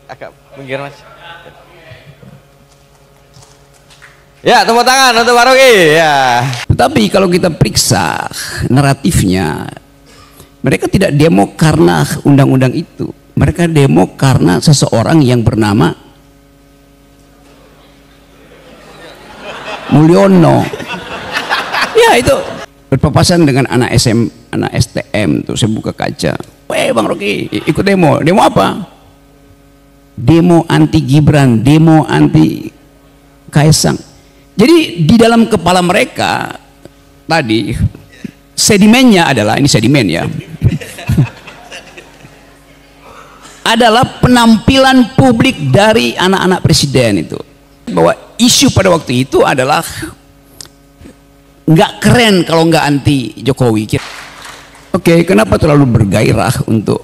Agak minggir mas. Ya, tepuk tangan untuk Pak Rocky. Ya. Tetapi kalau kita periksa naratifnya, mereka tidak demo karena undang-undang itu. Mereka demo karena seseorang yang bernama Mulyono. Ya, itu berpapasan dengan anak STM tuh, saya buka kaca. Bang Rocky ikut demo. Demo apa? Demo anti Gibran, demo anti Kaesang. Jadi di dalam kepala mereka tadi sedimennya adalah, ini sedimen ya, adalah penampilan publik dari anak-anak presiden itu, bahwa isu pada waktu itu adalah nggak keren kalau nggak anti Jokowi. Oke, kenapa terlalu bergairah untuk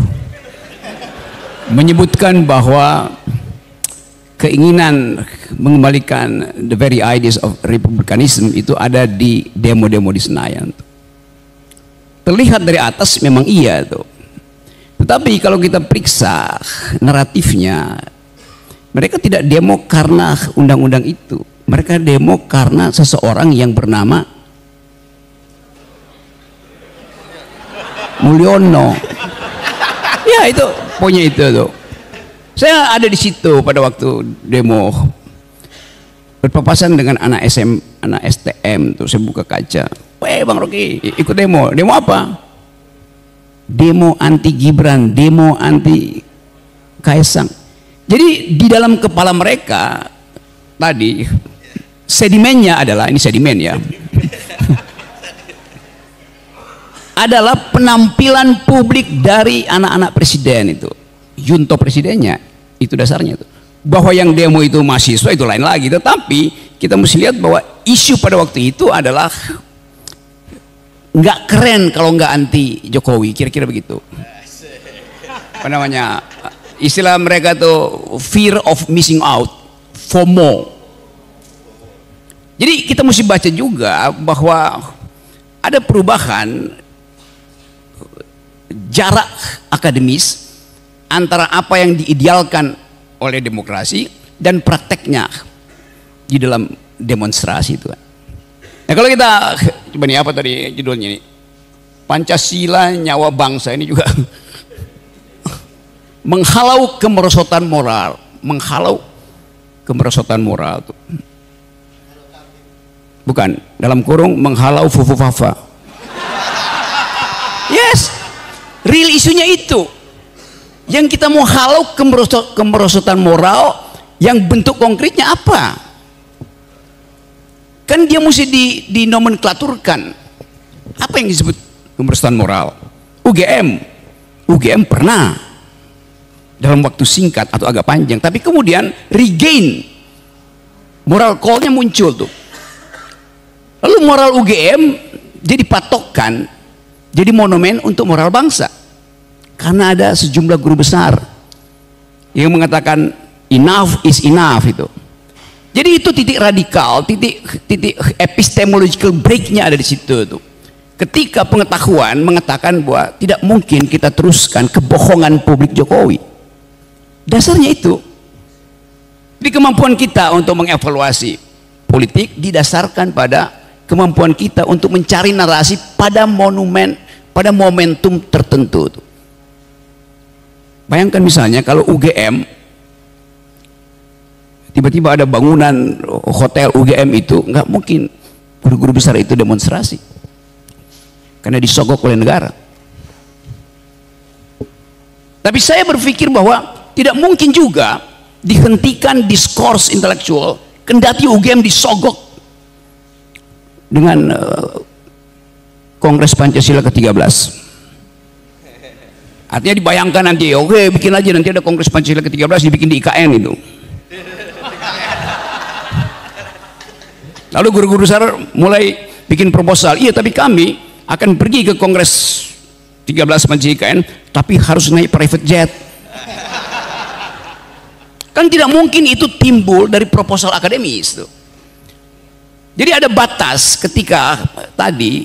menyebutkan bahwa keinginan mengembalikan the very ideas of republikanism itu ada di demo-demo di Senayan. Terlihat dari atas memang iya tuh. Tetapi kalau kita periksa naratifnya, mereka tidak demo karena undang-undang itu. Mereka demo karena seseorang yang bernama Mulyono. Ya, itu pokoknya itu tuh. Saya ada di situ pada waktu demo, berpapasan dengan anak STM tuh, saya buka kaca. Bang Rocky ikut demo. Demo apa? Demo anti Gibran, demo anti Kaesang. Jadi di dalam kepala mereka tadi sedimennya adalah, ini sedimen ya, adalah penampilan publik dari anak-anak presiden itu, junto presidennya. Itu dasarnya itu. Bahwa yang demo itu mahasiswa itu lain lagi, tetapi kita mesti lihat bahwa isu pada waktu itu adalah nggak keren kalau nggak anti Jokowi, kira-kira begitu. Apa namanya, istilah mereka tuh fear of missing out, FOMO. Jadi kita mesti baca juga bahwa ada perubahan jarak akademis antara apa yang diidealkan oleh demokrasi dan prakteknya di dalam demonstrasi itu. Nah, kalau kita coba nih, apa tadi judulnya ini, Pancasila Nyawa Bangsa, ini juga menghalau kemerosotan moral, menghalau kemerosotan moral tuh. Bukan, dalam kurung menghalau fufu fafa. Yes, real isunya itu. Yang kita mau halau kemerosotan moral, yang bentuk konkretnya apa? Kan dia mesti dinomenklaturkan. Apa yang disebut kemerosotan moral? UGM pernah dalam waktu singkat atau agak panjang, tapi kemudian regain, moral call-nya muncul tuh. Lalu moral UGM jadi patokan, jadi monumen untuk moral bangsa. Karena ada sejumlah guru besar yang mengatakan enough is enough itu. Jadi itu titik radikal, titik epistemological breaknya ada di situ tuh. Ketika pengetahuan mengatakan bahwa tidak mungkin kita teruskan kebohongan publik Jokowi. Dasarnya itu. Jadi kemampuan kita untuk mengevaluasi politik didasarkan pada kemampuan kita untuk mencari narasi pada monumen, pada momentum tertentu tuh. Bayangkan misalnya kalau UGM tiba-tiba ada bangunan hotel UGM itu, nggak mungkin guru-guru besar itu demonstrasi karena disogok oleh negara. Tapi saya berpikir bahwa tidak mungkin juga dihentikan diskurs intelektual kendati UGM disogok dengan Kongres Pancasila ke-13. Artinya dibayangkan nanti, oke bikin aja nanti ada Kongres Pancasila ke-13 dibikin di IKN itu. Lalu guru-guru besar mulai bikin proposal, iya tapi kami akan pergi ke Kongres 13 Pancasila IKN, tapi harus naik private jet. Kan tidak mungkin itu timbul dari proposal akademis tuh. Jadi ada batas ketika tadi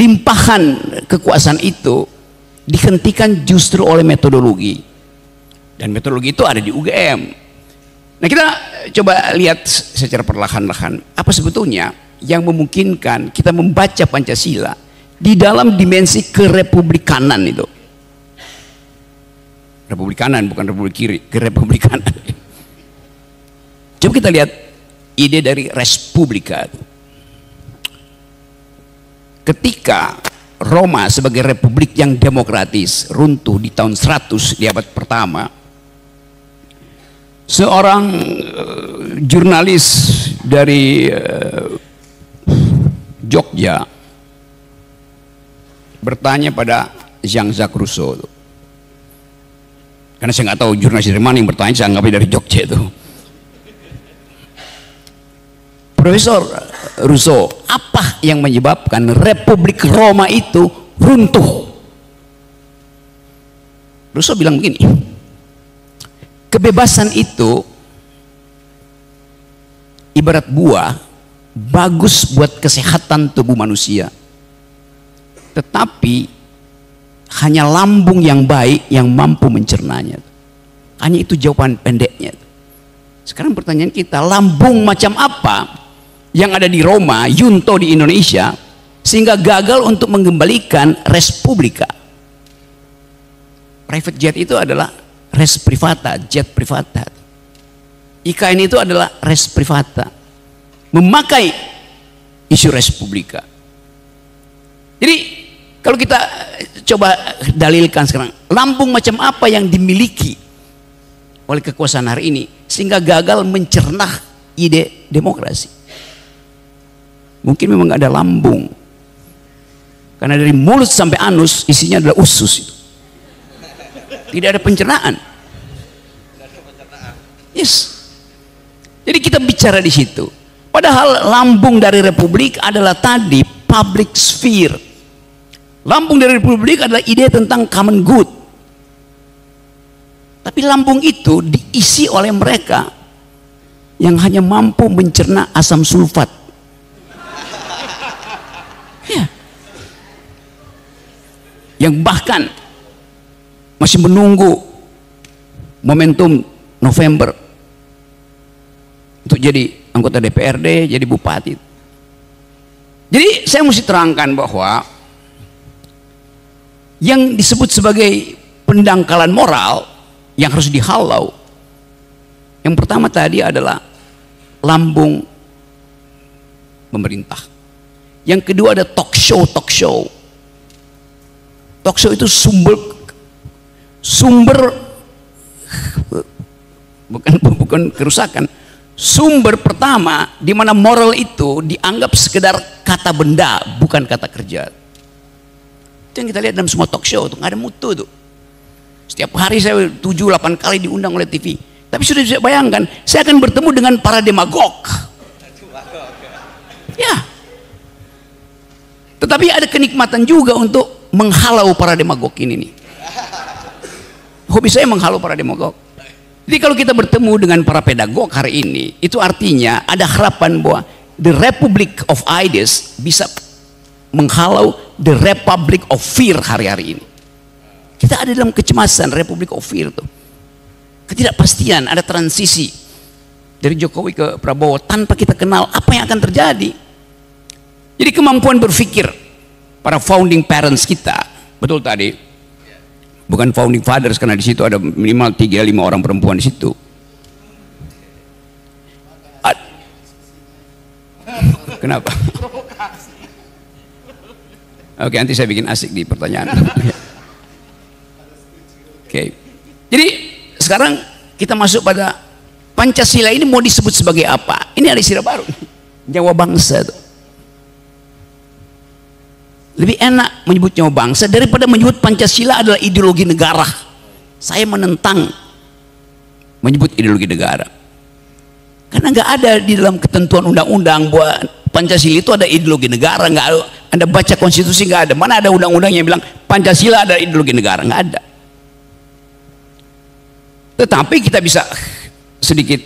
limpahan kekuasaan itu dihentikan justru oleh metodologi. Dan metodologi itu ada di UGM. Nah, kita coba lihat secara perlahan-lahan apa sebetulnya yang memungkinkan kita membaca Pancasila di dalam dimensi kerepublikanan itu. Republikanan, bukan republik kiri, kerepublikanan. Coba kita lihat ide dari res publica. Ketika Roma sebagai republik yang demokratis runtuh di tahun 100 di abad pertama, seorang jurnalis dari Jogja bertanya pada Jean-Jacques Rousseau, karena saya nggak tahu jurnalis dari mana yang bertanya, saya anggapnya dari Jogja itu. Profesor Rousseau, apa yang menyebabkan Republik Roma itu runtuh? Rousseau bilang begini, kebebasan itu ibarat buah, bagus buat kesehatan tubuh manusia, tetapi hanya lambung yang baik yang mampu mencernanya. Hanya itu jawaban pendeknya. Sekarang pertanyaan kita, lambung macam apa yang ada di Roma, Junto di Indonesia, sehingga gagal untuk mengembalikan res publica? Private jet itu adalah res privata, jet privata. IKN itu adalah res privata, memakai isu res publica. Jadi kalau kita coba dalilkan sekarang, lambung macam apa yang dimiliki oleh kekuasaan hari ini sehingga gagal mencerna ide demokrasi? Mungkin memang nggak ada lambung, karena dari mulut sampai anus isinya adalah usus itu. Tidak ada pencernaan. Yes. Jadi kita bicara di situ. Padahal lambung dari republik adalah tadi public sphere. Lambung dari republik adalah ide tentang common good. Tapi lambung itu diisi oleh mereka yang hanya mampu mencerna asam sulfat. Ya. Yang bahkan masih menunggu momentum November untuk jadi anggota DPRD, jadi bupati. Jadi saya mesti terangkan bahwa yang disebut sebagai pendangkalan moral yang harus dihalau, yang pertama tadi adalah lambung pemerintah. Yang kedua ada talk show. Talk show itu sumber bukan kerusakan. Sumber pertama di mana moral itu dianggap sekedar kata benda, bukan kata kerja. Itu yang kita lihat dalam semua talk show, nggak ada mutu tuh. Setiap hari saya 7-8 kali diundang oleh TV. Tapi sudah bisa bayangkan, saya akan bertemu dengan para demagog. Ya. Tetapi ada kenikmatan juga untuk menghalau para demagog ini nih. Hobi saya menghalau para demagog. Jadi kalau kita bertemu dengan para pedagog hari ini, itu artinya ada harapan bahwa the Republic of Ideas bisa menghalau the Republic of Fear hari-hari ini. Kita ada dalam kecemasan Republic of Fear tuh. Ketidakpastian, ada transisi dari Jokowi ke Prabowo tanpa kita kenal apa yang akan terjadi. Jadi kemampuan berpikir para founding parents kita, betul tadi, bukan founding fathers karena di situ ada minimal 3-5 orang perempuan di situ. Kenapa? Oke, nanti saya bikin asik di pertanyaan. Oke. Jadi sekarang kita masuk pada Pancasila ini mau disebut sebagai apa? Ini ada istilah baru, nyawa bangsa tuh. Lebih enak menyebut nyawa bangsa daripada menyebut Pancasila adalah ideologi negara. Saya menentang menyebut ideologi negara, karena nggak ada di dalam ketentuan undang-undang bahwa Pancasila itu ada ideologi negara. Nggak ada. Anda baca konstitusi nggak ada. Mana ada undang-undang yang bilang Pancasila ada ideologi negara? Nggak ada. Tetapi kita bisa sedikit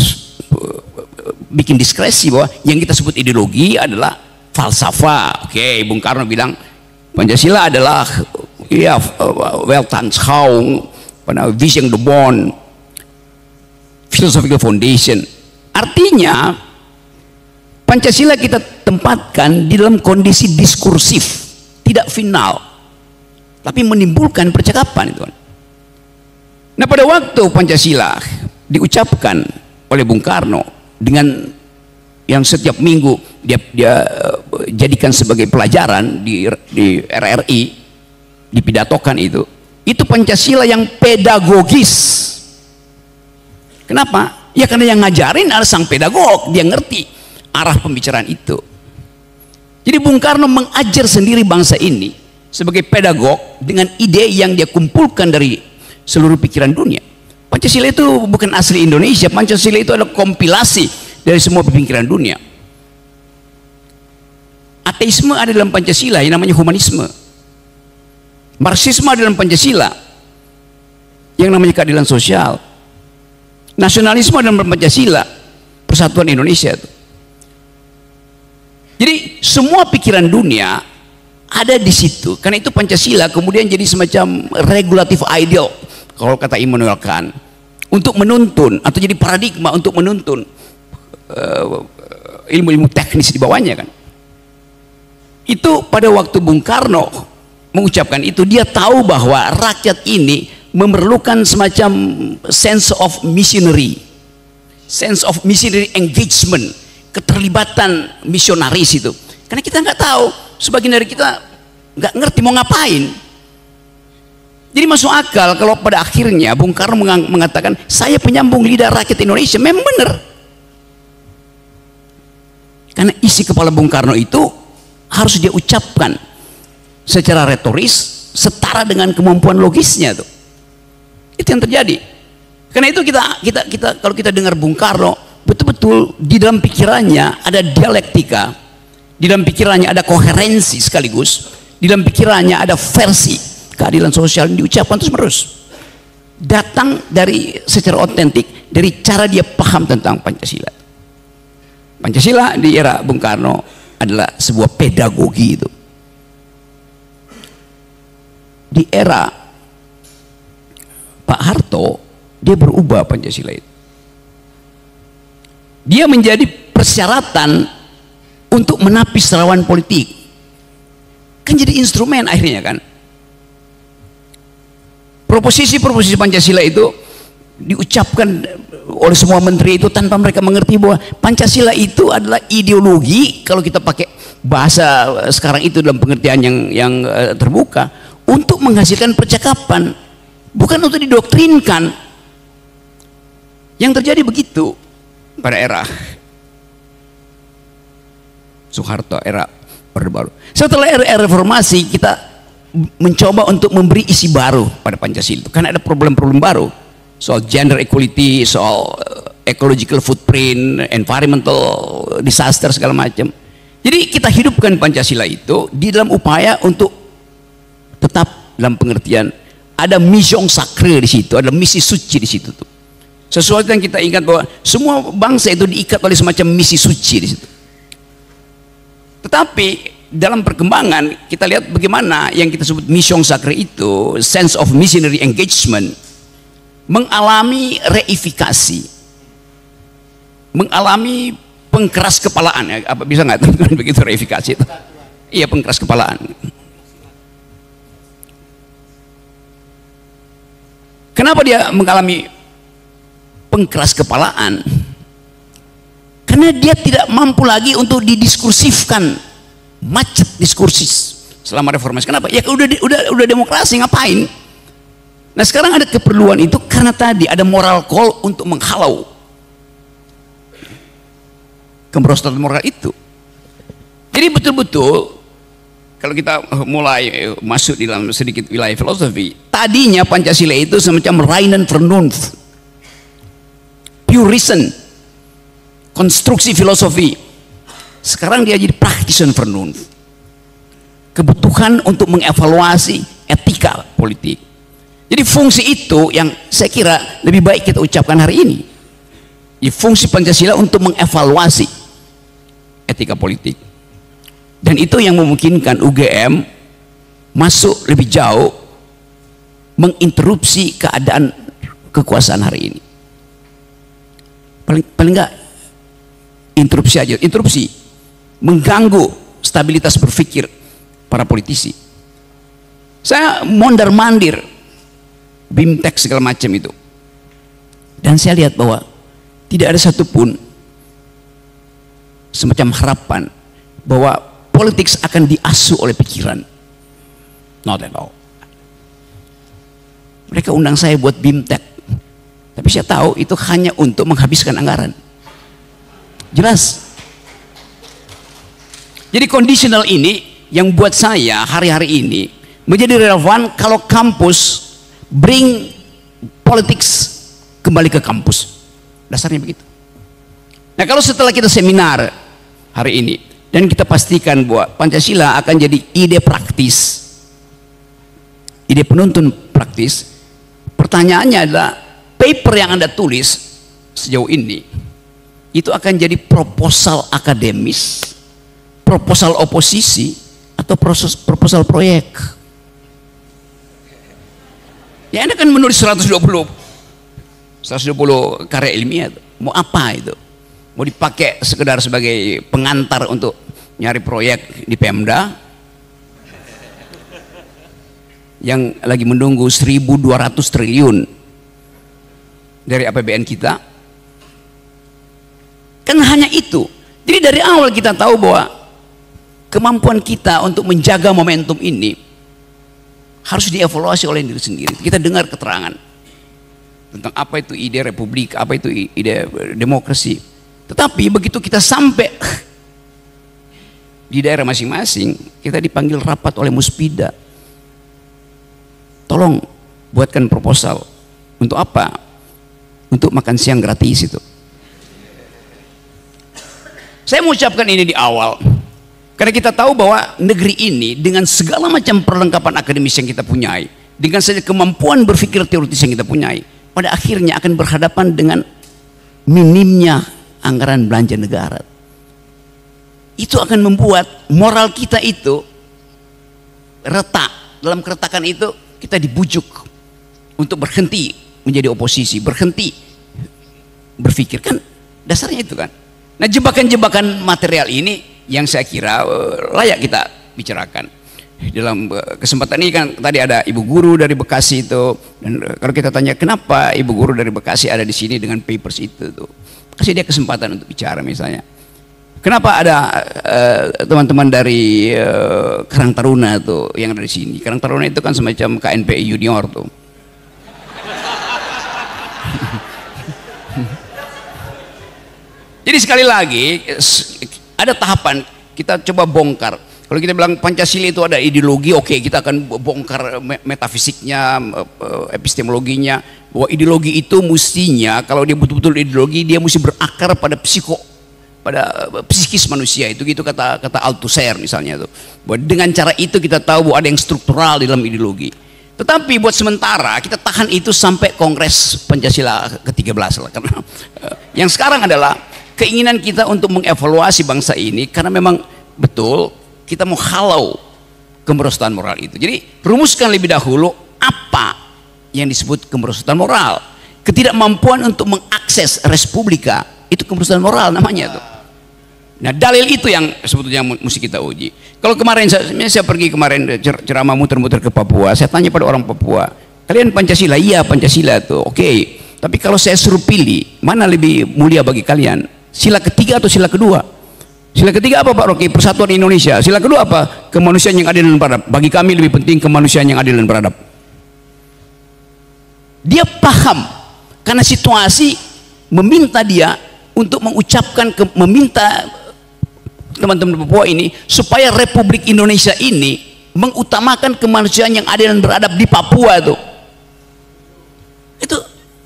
bikin diskresi bahwa yang kita sebut ideologi adalah falsafah. Oke, Bung Karno bilang Pancasila adalah ya Weltanschauung, Vision the Bond, Philosophical Foundation. Artinya Pancasila kita tempatkan di dalam kondisi diskursif, tidak final, tapi menimbulkan percakapan itu. Nah, pada waktu Pancasila diucapkan oleh Bung Karno dengan yang setiap minggu dia jadikan sebagai pelajaran di RRI, dipidatokan itu Pancasila yang pedagogis. Kenapa? Ya karena yang ngajarin adalah sang pedagog, dia ngerti arah pembicaraan itu. Jadi Bung Karno mengajar sendiri bangsa ini sebagai pedagog dengan ide yang dia kumpulkan dari seluruh pikiran dunia. Pancasila itu bukan asli Indonesia, Pancasila itu adalah kompilasi dari semua pemikiran dunia. Ateisme ada dalam Pancasila yang namanya humanisme. Marxisme ada dalam Pancasila yang namanya keadilan sosial. Nasionalisme ada dalam Pancasila, persatuan Indonesia itu. Jadi semua pikiran dunia ada di situ. Karena itu Pancasila kemudian jadi semacam regulatif ideal, kalau kata Immanuel Kant, untuk menuntun atau jadi paradigma untuk menuntun ilmu-ilmu teknis di bawahnya kan. Itu pada waktu Bung Karno mengucapkan itu, dia tahu bahwa rakyat ini memerlukan semacam sense of missionary engagement, keterlibatan misionaris itu. Karena kita nggak tahu, sebagian dari kita nggak ngerti mau ngapain. Jadi masuk akal kalau pada akhirnya Bung Karno mengatakan saya penyambung lidah rakyat Indonesia. Memang benar, karena isi kepala Bung Karno itu harus dia ucapkan secara retoris setara dengan kemampuan logisnya tuh. Itu yang terjadi. Karena itu kita kalau kita dengar Bung Karno, betul-betul di dalam pikirannya ada dialektika, di dalam pikirannya ada koherensi sekaligus, di dalam pikirannya ada versi keadilan sosial yang diucapkan terus-menerus. Datang dari secara otentik dari cara dia paham tentang Pancasila. Pancasila di era Bung Karno adalah sebuah pedagogi itu. Di era Pak Harto dia berubah Pancasila itu. Dia menjadi persyaratan untuk menapis rawan politik. Kan jadi instrumen akhirnya kan. Proposisi-proposisi Pancasila itu diucapkan oleh semua menteri itu tanpa mereka mengerti bahwa Pancasila itu adalah ideologi, kalau kita pakai bahasa sekarang itu dalam pengertian yang terbuka, untuk menghasilkan percakapan, bukan untuk didoktrinkan. Yang terjadi begitu pada era Soeharto, era Orde Baru. Setelah era reformasi kita mencoba untuk memberi isi baru pada Pancasila itu, karena ada problem-problem baru soal gender equality, soal ecological footprint, environmental disaster segala macam. Jadi kita hidupkan Pancasila itu di dalam upaya untuk tetap dalam pengertian ada mission sacrée di situ, ada misi suci di situ tuh. Sesuatu yang kita ingat bahwa semua bangsa itu diikat oleh semacam misi suci di situ. Tetapi dalam perkembangan kita lihat bagaimana yang kita sebut mission sacrée itu, sense of missionary engagement, mengalami reifikasi, mengalami pengkeras kepalaan. Ya, apa bisa nggak teman-teman begitu reifikasi itu? Iya, pengkeras kepalaan. Kenapa dia mengalami pengkeras kepalaan? Karena dia tidak mampu lagi untuk didiskursifkan, macet diskursis selama reformasi. Kenapa? Ya udah demokrasi, ngapain? Nah sekarang ada keperluan itu karena tadi ada moral call untuk menghalau kemerosotan moral itu. Jadi betul-betul kalau kita mulai masuk di dalam sedikit wilayah filosofi, tadinya Pancasila itu semacam reinen Vernunft, pure reason, konstruksi filosofi. Sekarang dia jadi practitioner Vernunft, kebutuhan untuk mengevaluasi etika politik. Jadi fungsi itu yang saya kira lebih baik kita ucapkan hari ini. Jadi fungsi Pancasila untuk mengevaluasi etika politik. Dan itu yang memungkinkan UGM masuk lebih jauh menginterupsi keadaan kekuasaan hari ini. Paling enggak interupsi aja, interupsi mengganggu stabilitas berpikir para politisi. Saya mondar-mandir BIMTEK segala macam itu, dan saya lihat bahwa tidak ada satupun semacam harapan bahwa politik akan diasuh oleh pikiran. Not at all. Mereka undang saya buat BIMTEK, tapi saya tahu itu hanya untuk menghabiskan anggaran. Jelas. Jadi conditional ini yang buat saya hari-hari ini menjadi relevan kalau kampus bring politics kembali ke kampus. Dasarnya begitu. Nah, kalau setelah kita seminar hari ini dan kita pastikan bahwa Pancasila akan jadi ide praktis, ide penuntun praktis, pertanyaannya adalah paper yang Anda tulis sejauh ini itu akan jadi proposal akademis, proposal oposisi, atau proposal proyek. Ya, Anda kan menulis 120 karya ilmiah, mau apa itu? Mau dipakai sekedar sebagai pengantar untuk nyari proyek di Pemda yang lagi menunggu 1.200 triliun dari APBN kita? Kan hanya itu. Jadi dari awal kita tahu bahwa kemampuan kita untuk menjaga momentum ini harus dievaluasi oleh diri sendiri. Kita dengar keterangan tentang apa itu ide republik, apa itu ide demokrasi. Tetapi begitu kita sampai di daerah masing-masing, kita dipanggil rapat oleh Muspida. Tolong buatkan proposal. Untuk apa? Untuk makan siang gratis itu. Saya mau ucapkan ini di awal, karena kita tahu bahwa negeri ini dengan segala macam perlengkapan akademis yang kita punyai, dengan saja kemampuan berpikir teoritis yang kita punyai, pada akhirnya akan berhadapan dengan minimnya anggaran belanja negara. Itu akan membuat moral kita itu retak. Dalam keretakan itu kita dibujuk untuk berhenti menjadi oposisi, berhenti berpikir. Kan dasarnya itu kan. Nah, jebakan-jebakan material ini yang saya kira layak kita bicarakan. Dalam kesempatan ini kan tadi ada ibu guru dari Bekasi itu, dan kalau kita tanya kenapa ibu guru dari Bekasi ada di sini dengan papers itu tuh, kasih dia kesempatan untuk bicara. Misalnya kenapa ada teman-teman dari Karang Taruna tuh yang ada di sini. Karang Taruna itu kan semacam KNPI junior tuh. Jadi sekali lagi ada tahapan kita coba bongkar. Kalau kita bilang Pancasila itu ada ideologi, oke, kita akan bongkar metafisiknya, epistemologinya, bahwa ideologi itu mestinya kalau dia betul-betul ideologi dia mesti berakar pada pada psikis manusia itu, gitu kata Althusser misalnya tuh. Bahwa dengan cara itu kita tahu bahwa ada yang struktural di dalam ideologi. Tetapi buat sementara kita tahan itu sampai Kongres Pancasila ke-13 lah, karena yang sekarang adalah keinginan kita untuk mengevaluasi bangsa ini, karena memang betul kita mau halau kemerosotan moral itu. Jadi rumuskan lebih dahulu apa yang disebut kemerosotan moral. Ketidakmampuan untuk mengakses respublika itu kemerosotan moral namanya tuh. Nah, dalil itu yang sebetulnya mesti kita uji. Kalau kemarin saya pergi kemarin ceramah muter-muter ke Papua, saya tanya pada orang Papua, kalian Pancasila? Iya, Pancasila tuh. Oke. Tapi kalau saya suruh pilih, mana lebih mulia bagi kalian? Sila ketiga atau sila kedua? Sila ketiga apa Pak Rocky? Persatuan Indonesia. Sila kedua apa? Kemanusiaan yang adil dan beradab. Bagi kami lebih penting kemanusiaan yang adil dan beradab. Dia paham karena situasi meminta dia untuk mengucapkan, meminta teman-teman Papua ini supaya Republik Indonesia ini mengutamakan kemanusiaan yang adil dan beradab di Papua tuh. Itu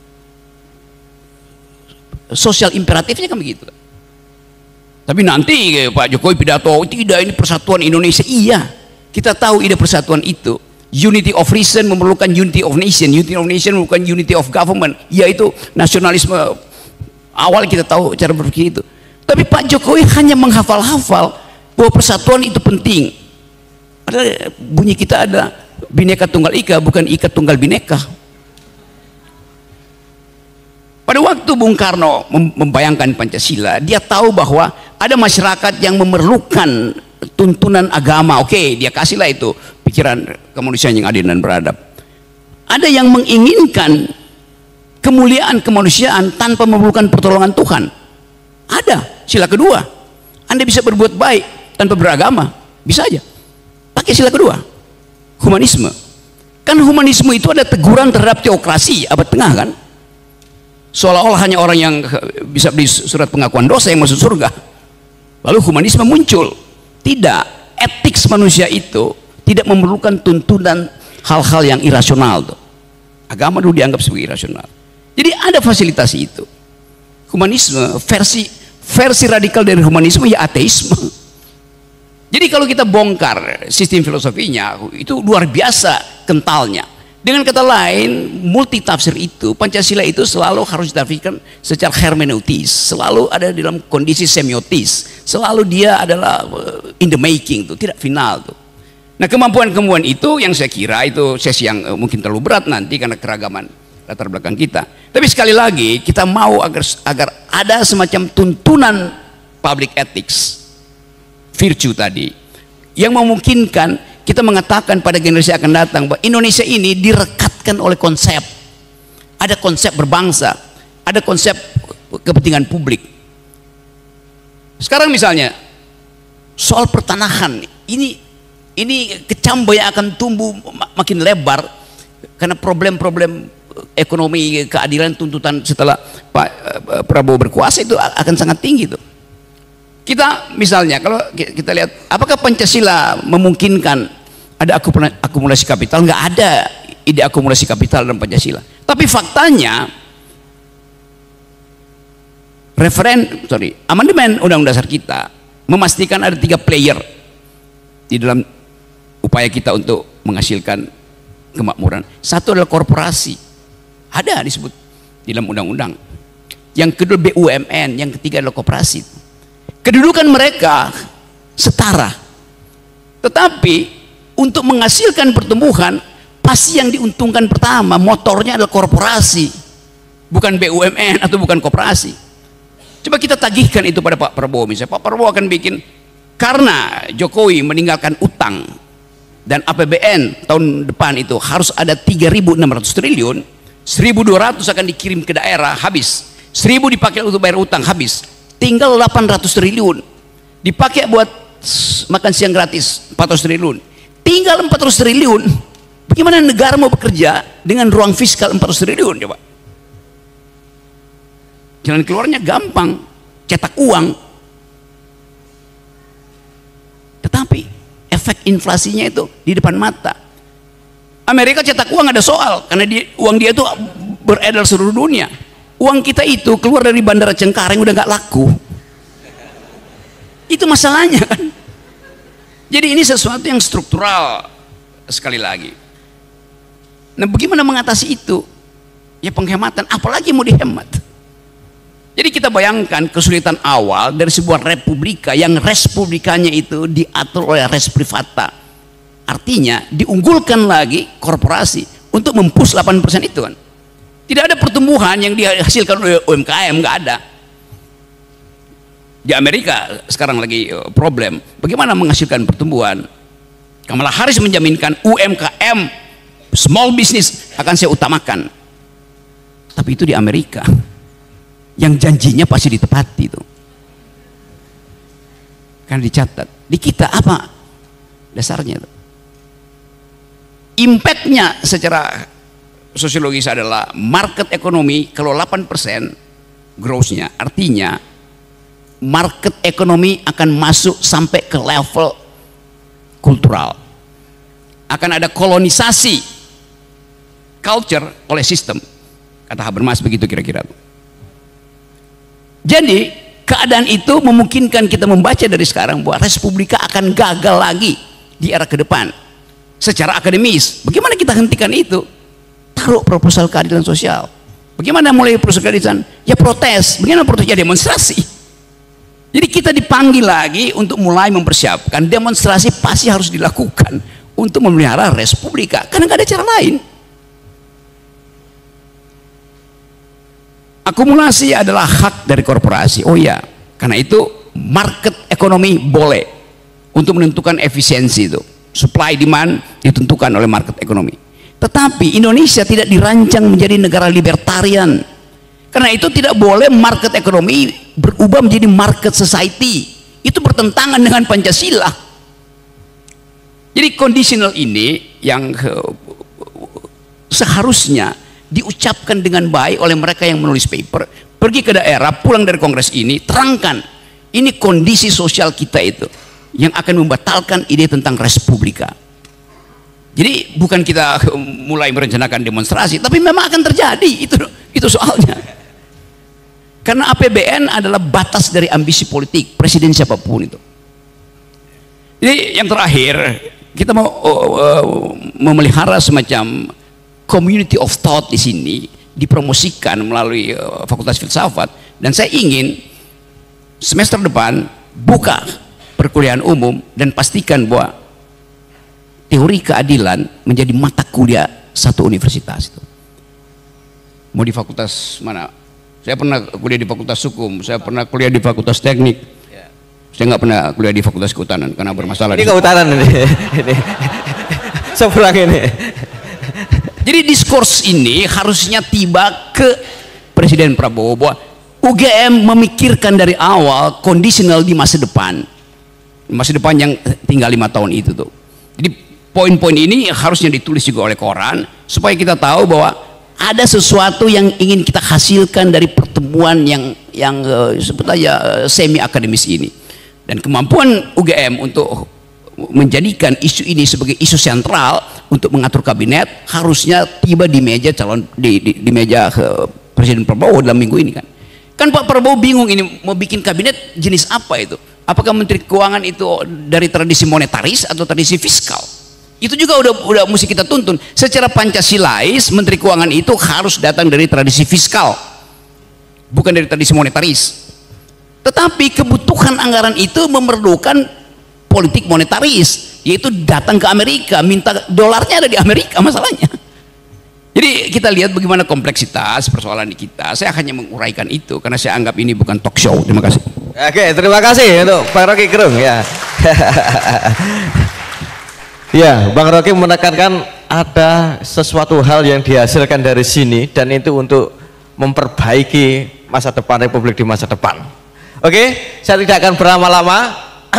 sosial imperatifnya kan begitu. Tapi nanti Pak Jokowi pidato, tidak, ini persatuan Indonesia. Iya, kita tahu ide persatuan itu. Unity of reason memerlukan unity of nation. Unity of nation memerlukan unity of government. Yaitu nasionalisme. Awal kita tahu cara berpikir itu. Tapi Pak Jokowi hanya menghafal-hafal bahwa persatuan itu penting. Ada bunyi kita ada Bhinneka Tunggal Ika, bukan Ika Tunggal Bhinneka. Pada waktu Bung Karno membayangkan Pancasila, dia tahu bahwa ada masyarakat yang memerlukan tuntunan agama. Oke, dia kasihlah itu pikiran kemanusiaan yang adil dan beradab. Ada yang menginginkan kemuliaan kemanusiaan tanpa memerlukan pertolongan Tuhan. Ada. Sila kedua, Anda bisa berbuat baik tanpa beragama, bisa aja. Pakai sila kedua, humanisme. Kan humanisme itu ada teguran terhadap teokrasi abad tengah kan, seolah-olah hanya orang yang bisa beli surat pengakuan dosa yang masuk surga. Lalu humanisme muncul. Tidak, etik manusia itu tidak memerlukan tuntunan hal-hal yang irasional tuh. Agama dulu dianggap sebagai irasional. Jadi ada fasilitasi itu. Humanisme, versi radikal dari humanisme ya ateisme. Jadi kalau kita bongkar sistem filosofinya, itu luar biasa kentalnya. Dengan kata lain, multi tafsir itu, Pancasila itu selalu harus ditafsirkan secara hermeneutis, selalu ada dalam kondisi semiotis, selalu dia adalah in the making tuh, tidak final tuh. Nah, kemampuan-kemampuan itu yang saya kira itu sesi yang mungkin terlalu berat nanti karena keragaman latar belakang kita. Tapi sekali lagi kita mau agar ada semacam tuntunan public ethics, virtue tadi, yang memungkinkan kita mengatakan pada generasi akan datang bahwa Indonesia ini direkatkan oleh konsep. Ada konsep berbangsa, ada konsep kepentingan publik. Sekarang misalnya soal pertanahan, ini kecambah yang akan tumbuh makin lebar karena problem-problem ekonomi, keadilan, tuntutan setelah Pak Prabowo berkuasa itu akan sangat tinggi tuh. Kita misalnya kalau kita lihat apakah Pancasila memungkinkan ada akumulasi kapital? Nggak ada ide akumulasi kapital dalam Pancasila. Tapi faktanya amandemen Undang-Undang Dasar kita memastikan ada 3 player di dalam upaya kita untuk menghasilkan kemakmuran. Satu adalah korporasi, ada disebut di dalam undang-undang. Yang kedua BUMN, yang ketiga adalah koperasi. Kedudukan mereka setara, tetapi untuk menghasilkan pertumbuhan pasti yang diuntungkan pertama motornya adalah korporasi, bukan BUMN atau bukan koperasi. Coba kita tagihkan itu pada Pak Prabowo. Misalnya Pak Prabowo akan bikin, karena Jokowi meninggalkan utang dan APBN tahun depan itu harus ada 3.600 triliun, 1.200 akan dikirim ke daerah, habis. 1.000 dipakai untuk bayar utang, habis. Tinggal 800 triliun dipakai buat makan siang gratis, 400 triliun. Tinggal 400 triliun. Bagaimana negara mau bekerja dengan ruang fiskal 400 triliun coba? Jalan keluarnya gampang, cetak uang. Tetapi efek inflasinya itu di depan mata. Amerika cetak uang ada soal karena uang dia itu beredar seluruh dunia. Uang kita itu keluar dari Bandara Cengkareng udah nggak laku. Itu masalahnya kan. Jadi ini sesuatu yang struktural sekali lagi. Nah, bagaimana mengatasi itu? Ya penghematan, apalagi mau dihemat. Jadi kita bayangkan kesulitan awal dari sebuah republika yang res publikanya itu diatur oleh res privata. Artinya diunggulkan lagi korporasi untuk mempush 8% itu kan. Tidak ada pertumbuhan yang dihasilkan oleh UMKM, nggak ada. Di Amerika sekarang lagi problem bagaimana menghasilkan pertumbuhan. Kamala Harris menjaminkan UMKM, small business akan saya utamakan. Tapi itu di Amerika, yang janjinya pasti ditepati itu kan dicatat. Di kita apa dasarnya itu? Impactnya secara sosiologis adalah market ekonomi kalau 8% growth-nya, artinya market ekonomi akan masuk sampai ke level kultural. Akan ada kolonisasi culture oleh sistem. Kata Habermas begitu kira-kira. Jadi keadaan itu memungkinkan kita membaca dari sekarang bahwa Respublika akan gagal lagi di era ke depan. Secara akademis, bagaimana kita hentikan itu? Taruh proposal keadilan sosial. Bagaimana mulai proposal keadilan? Ya protes. Bagaimana protes? Ya demonstrasi. Jadi kita dipanggil lagi untuk mulai mempersiapkan demonstrasi pasti harus dilakukan untuk memelihara Respublika karena nggak ada cara lain. Akumulasi adalah hak dari korporasi. Oh ya, karena itu market ekonomi boleh untuk menentukan efisiensi itu. Supply demand ditentukan oleh market ekonomi. Tetapi Indonesia tidak dirancang menjadi negara libertarian. Karena itu tidak boleh market ekonomi berubah menjadi market society. Itu bertentangan dengan Pancasila. Jadi conditional ini yang seharusnya diucapkan dengan baik oleh mereka yang menulis paper, pergi ke daerah, pulang dari kongres ini, terangkan ini kondisi sosial kita itu yang akan membatalkan ide tentang Respublika. Jadi bukan kita mulai merencanakan demonstrasi, tapi memang akan terjadi, itu soalnya. Karena APBN adalah batas dari ambisi politik presiden siapapun itu. Jadi yang terakhir, kita mau memelihara semacam community of thought di sini, dipromosikan melalui Fakultas Filsafat, dan saya ingin semester depan buka perkuliahan umum dan pastikan bahwa teori keadilan menjadi mata kuliah satu universitas itu. Mau di fakultas mana? Saya pernah kuliah di Fakultas Hukum, saya pernah kuliah di Fakultas Teknik. Saya nggak pernah kuliah di Fakultas Kehutanan karena bermasalah. Ini kehutanan ini. Seberang ini. Jadi diskurs ini harusnya tiba ke Presiden Prabowo bahwa UGM memikirkan dari awal kondisional di masa depan yang tinggal 5 tahun itu tuh. Jadi poin-poin ini harusnya ditulis juga oleh koran supaya kita tahu bahwa ada sesuatu yang ingin kita hasilkan dari pertemuan yang sebut aja semi akademis ini, dan kemampuan UGM untuk menjadikan isu ini sebagai isu sentral untuk mengatur kabinet harusnya tiba di meja di meja Presiden Prabowo dalam minggu ini kan Pak Prabowo bingung ini mau bikin kabinet jenis apa itu, apakah Menteri Keuangan itu dari tradisi monetaris atau tradisi fiskal. Itu juga udah mesti kita tuntun secara Pancasilais. Menteri Keuangan itu harus datang dari tradisi fiskal, bukan dari tradisi monetaris. Tetapi kebutuhan anggaran itu memerlukan politik monetaris, yaitu datang ke Amerika, minta dolarnya ada di Amerika masalahnya. Jadi kita lihat bagaimana kompleksitas persoalan di kita. Saya hanya menguraikan itu karena saya anggap ini bukan talk show. Terima kasih. Oke, terima kasih untuk Bang Rocky Gerung ya. Ya, Bang Rocky menekankan ada sesuatu hal yang dihasilkan dari sini dan itu untuk memperbaiki masa depan Republik di masa depan. Oke, saya tidak akan berlama-lama.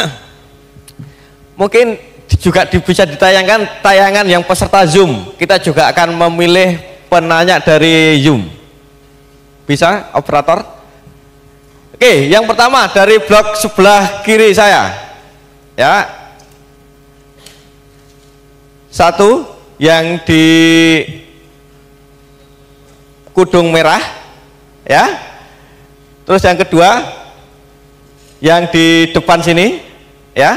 Mungkin juga bisa ditayangkan tayangan yang peserta Zoom. Kita juga akan memilih penanya dari Zoom. Bisa, operator? Oke, yang pertama dari blok sebelah kiri saya. Ya. Satu yang di kudung merah, ya. Terus yang kedua yang di depan sini, ya.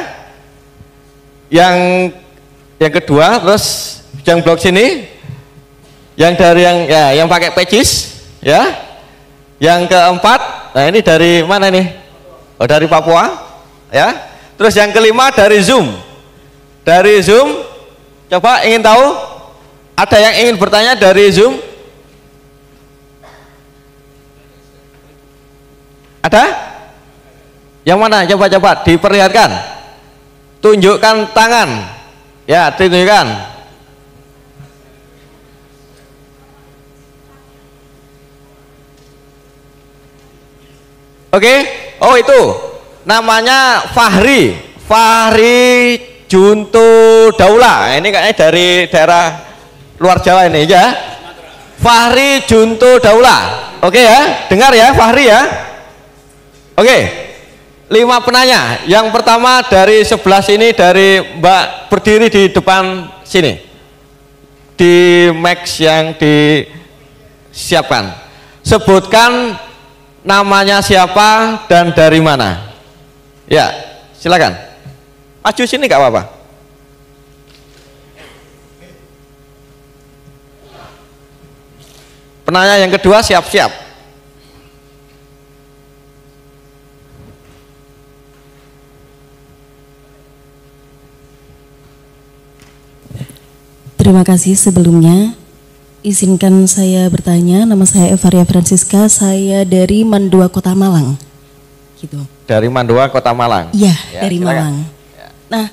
Yang kedua, terus yang blok sini, yang dari yang pakai pejis, ya. Yang keempat, nah ini dari mana nih? Oh, dari Papua, ya. Terus yang kelima dari Zoom, coba ingin tahu, ada yang ingin bertanya dari Zoom? Ada? Yang mana? Coba diperlihatkan, tunjukkan tangan, ya, tunjukkan. Oke, oh itu namanya Fahri Junto Daula. Ini kayaknya dari daerah luar Jawa ini ya. Fahri Junto Daula. Oke ya, dengar ya Fahri ya. Oke, 5 penanya. Yang pertama dari sebelah sini, dari Mbak berdiri di depan sini. Di Max yang disiapkan. Sebutkan namanya siapa dan dari mana. Ya, silakan. Maju sini nggak apa-apa. Penanya yang kedua siap-siap. terima kasih sebelumnya. Izinkan saya bertanya, nama saya Evaria Francisca, saya dari Mandua, Kota Malang. Gitu. Dari Mandua, Kota Malang? Iya, ya, dari silakan. Malang. Ya. Nah,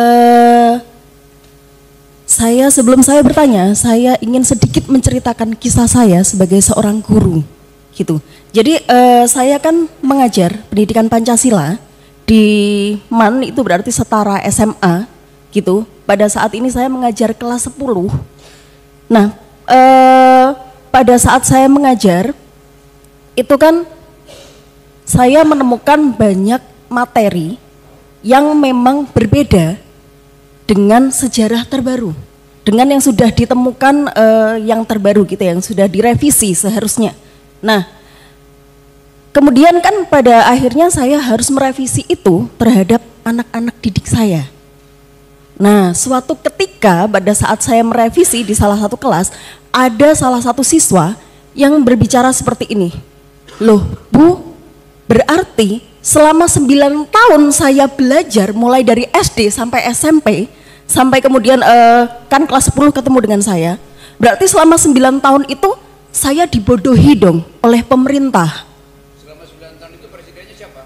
sebelum saya bertanya, saya ingin sedikit menceritakan kisah saya sebagai seorang guru. Gitu. Jadi saya kan mengajar pendidikan Pancasila di MAN, itu berarti setara SMA. Gitu. Pada saat ini saya mengajar kelas 10. Nah, pada saat saya mengajar itu kan saya menemukan banyak materi yang memang berbeda dengan sejarah terbaru, dengan yang sudah ditemukan yang terbaru gitu, yang sudah direvisi seharusnya. Nah, kemudian kan pada akhirnya saya harus merevisi itu terhadap anak-anak didik saya. Nah, suatu ketika pada saat saya merevisi di salah satu kelas, ada salah satu siswa yang berbicara seperti ini. Loh, Bu, berarti selama 9 tahun saya belajar mulai dari SD sampai SMP, sampai kemudian kan kelas 10 ketemu dengan saya. Berarti selama 9 tahun itu saya dibodohi dong oleh pemerintah. Selama 9 tahun itu presidennya siapa?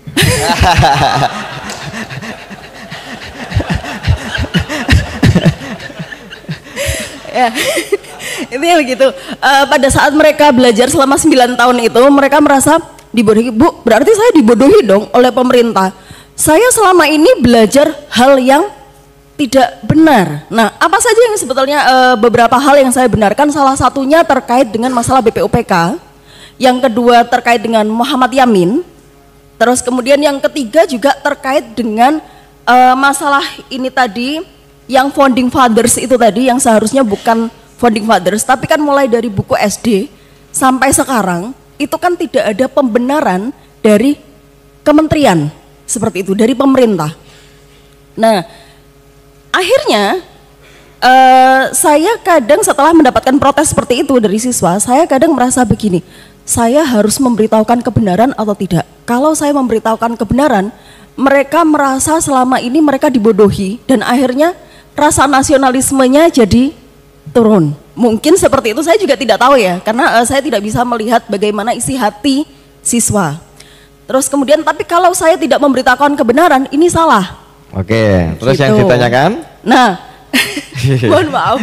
Ya, itu ya begitu. Pada saat mereka belajar selama 9 tahun itu, mereka merasa dibodohi. Bu, berarti saya dibodohi dong oleh pemerintah. Saya selama ini belajar hal yang tidak benar. Nah, apa saja yang sebetulnya beberapa hal yang saya benarkan, salah satunya terkait dengan masalah BPUPK, yang kedua terkait dengan Muhammad Yamin, terus kemudian yang ketiga juga terkait dengan masalah ini tadi, yang founding fathers itu tadi, yang seharusnya bukan founding fathers, tapi kan mulai dari buku SD sampai sekarang, itu kan tidak ada pembenaran dari kementerian, seperti itu, dari pemerintah. Nah, akhirnya saya kadang setelah mendapatkan protes seperti itu dari siswa, saya kadang merasa begini, saya harus memberitahukan kebenaran atau tidak? Kalau saya memberitahukan kebenaran, mereka merasa selama ini mereka dibodohi, dan akhirnya rasa nasionalismenya jadi turun. Mungkin seperti itu, saya juga tidak tahu ya, karena saya tidak bisa melihat bagaimana isi hati siswa. Terus kemudian, tapi kalau saya tidak memberitahukan kebenaran, ini salah. Oke, terus gitu. Yang ditanyakan? Nah, mohon maaf.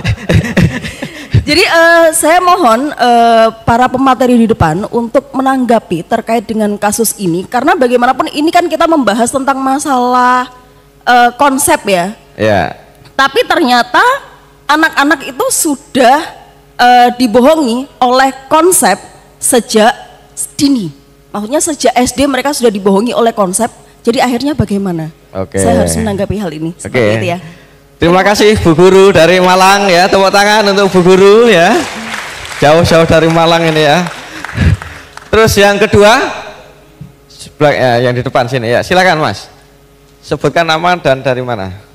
Jadi saya mohon para pemateri di depan untuk menanggapi terkait dengan kasus ini, karena bagaimanapun ini kan kita membahas tentang masalah konsep ya. Ya. Tapi ternyata anak-anak itu sudah dibohongi oleh konsep sejak dini. Maksudnya sejak SD mereka sudah dibohongi oleh konsep. Jadi akhirnya bagaimana? Oke. Saya harus menanggapi hal ini. Seperti itu ya. Terima kasih Bu Guru dari Malang ya. Tepuk tangan untuk Bu Guru ya. Jauh-jauh dari Malang ini ya. Terus yang kedua, sebelah ya, yang di depan sini ya. Silakan Mas. Sebutkan nama dan dari mana?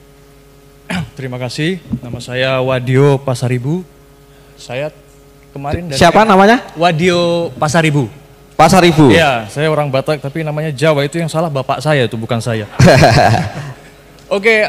Terima kasih, nama saya Wadio Pasaribu. Saya kemarin dari siapa namanya? Wadio Pasaribu. Pasaribu? Iya, saya orang Batak tapi namanya Jawa, itu yang salah bapak saya, itu bukan saya. Oke,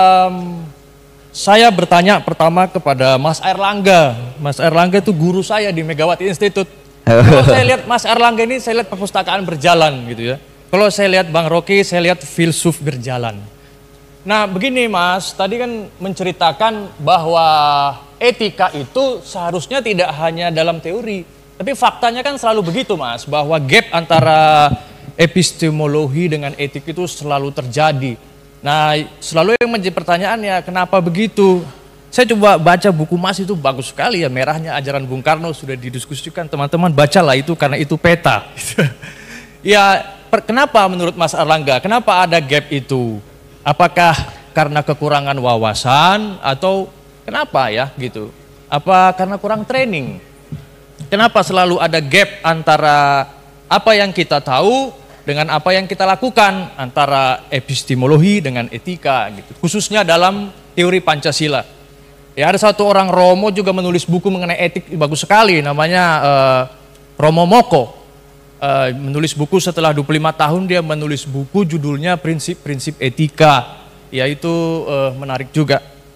saya bertanya pertama kepada Mas Erlangga. Mas Erlangga itu guru saya di Megawati Institute. Kalau saya lihat Mas Erlangga ini, saya lihat perpustakaan berjalan gitu ya. Kalau saya lihat Bang Rocky, saya lihat filsuf berjalan. Nah begini Mas, tadi kan menceritakan bahwa etika itu seharusnya tidak hanya dalam teori, tapi faktanya kan selalu begitu Mas, bahwa gap antara epistemologi dengan etik itu selalu terjadi. Nah selalu yang menjadi pertanyaan ya, kenapa begitu? Saya coba baca buku Mas, itu bagus sekali ya, Merahnya Ajaran Bung Karno, sudah didiskusikan, teman-teman bacalah itu karena itu peta. Ya kenapa menurut Mas Erlangga, kenapa ada gap itu? Apakah karena kekurangan wawasan atau kenapa ya gitu? Apa karena kurang training? Kenapa selalu ada gap antara apa yang kita tahu dengan apa yang kita lakukan, antara epistemologi dengan etika gitu, khususnya dalam teori Pancasila. Ya ada satu orang Romo juga menulis buku mengenai etik, bagus sekali, namanya Romo Moko. Menulis buku setelah 25 tahun, dia menulis buku judulnya Prinsip-Prinsip Etika, yaitu menarik juga.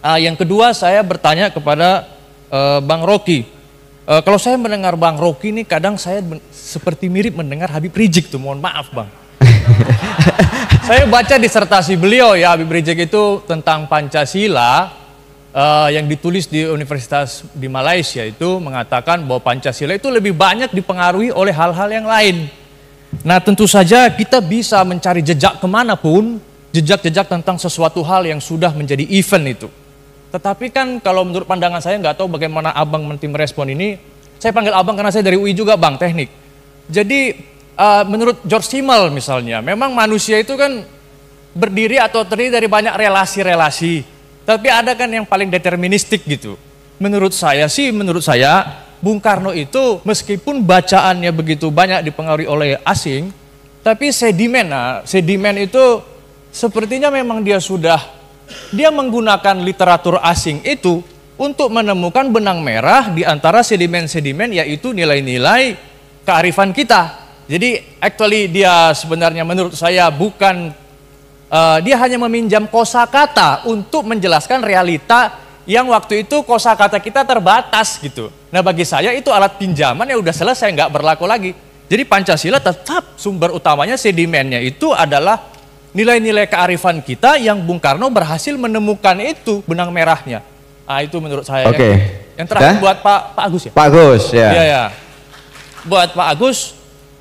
Yang kedua saya bertanya kepada Bang Rocky. Kalau saya mendengar Bang Rocky ini kadang saya seperti mirip mendengar Habib Rizik tuh, mohon maaf Bang. Saya baca disertasi beliau ya, Habib Rizik itu tentang Pancasila yang ditulis di Universitas di Malaysia itu mengatakan bahwa Pancasila itu lebih banyak dipengaruhi oleh hal-hal yang lain. Nah tentu saja kita bisa mencari jejak kemanapun, jejak-jejak tentang sesuatu hal yang sudah menjadi event itu. Tetapi kan kalau menurut pandangan saya, nggak tahu bagaimana abang nanti merespon ini. Saya panggil abang karena saya dari UI juga bang, teknik. Jadi menurut George Simmel misalnya, memang manusia itu kan berdiri atau terdiri dari banyak relasi-relasi. Tapi ada kan yang paling deterministik gitu. Menurut saya, Bung Karno itu meskipun bacaannya begitu banyak dipengaruhi oleh asing, tapi sedimen itu sepertinya memang dia menggunakan literatur asing itu untuk menemukan benang merah di antara sedimen-sedimen, yaitu nilai-nilai kearifan kita. Jadi actually dia sebenarnya menurut saya dia hanya meminjam kosakata untuk menjelaskan realita yang waktu itu kosakata kita terbatas gitu. Nah bagi saya itu alat pinjaman yang udah selesai, nggak berlaku lagi. Jadi Pancasila tetap sumber utamanya, sedimennya itu adalah nilai-nilai kearifan kita yang Bung Karno berhasil menemukan itu benang merahnya. Nah itu menurut saya. Oke. Yang terakhir buat Pak Agus ya. Pak Agus ya. Iya ya. Buat Pak Agus,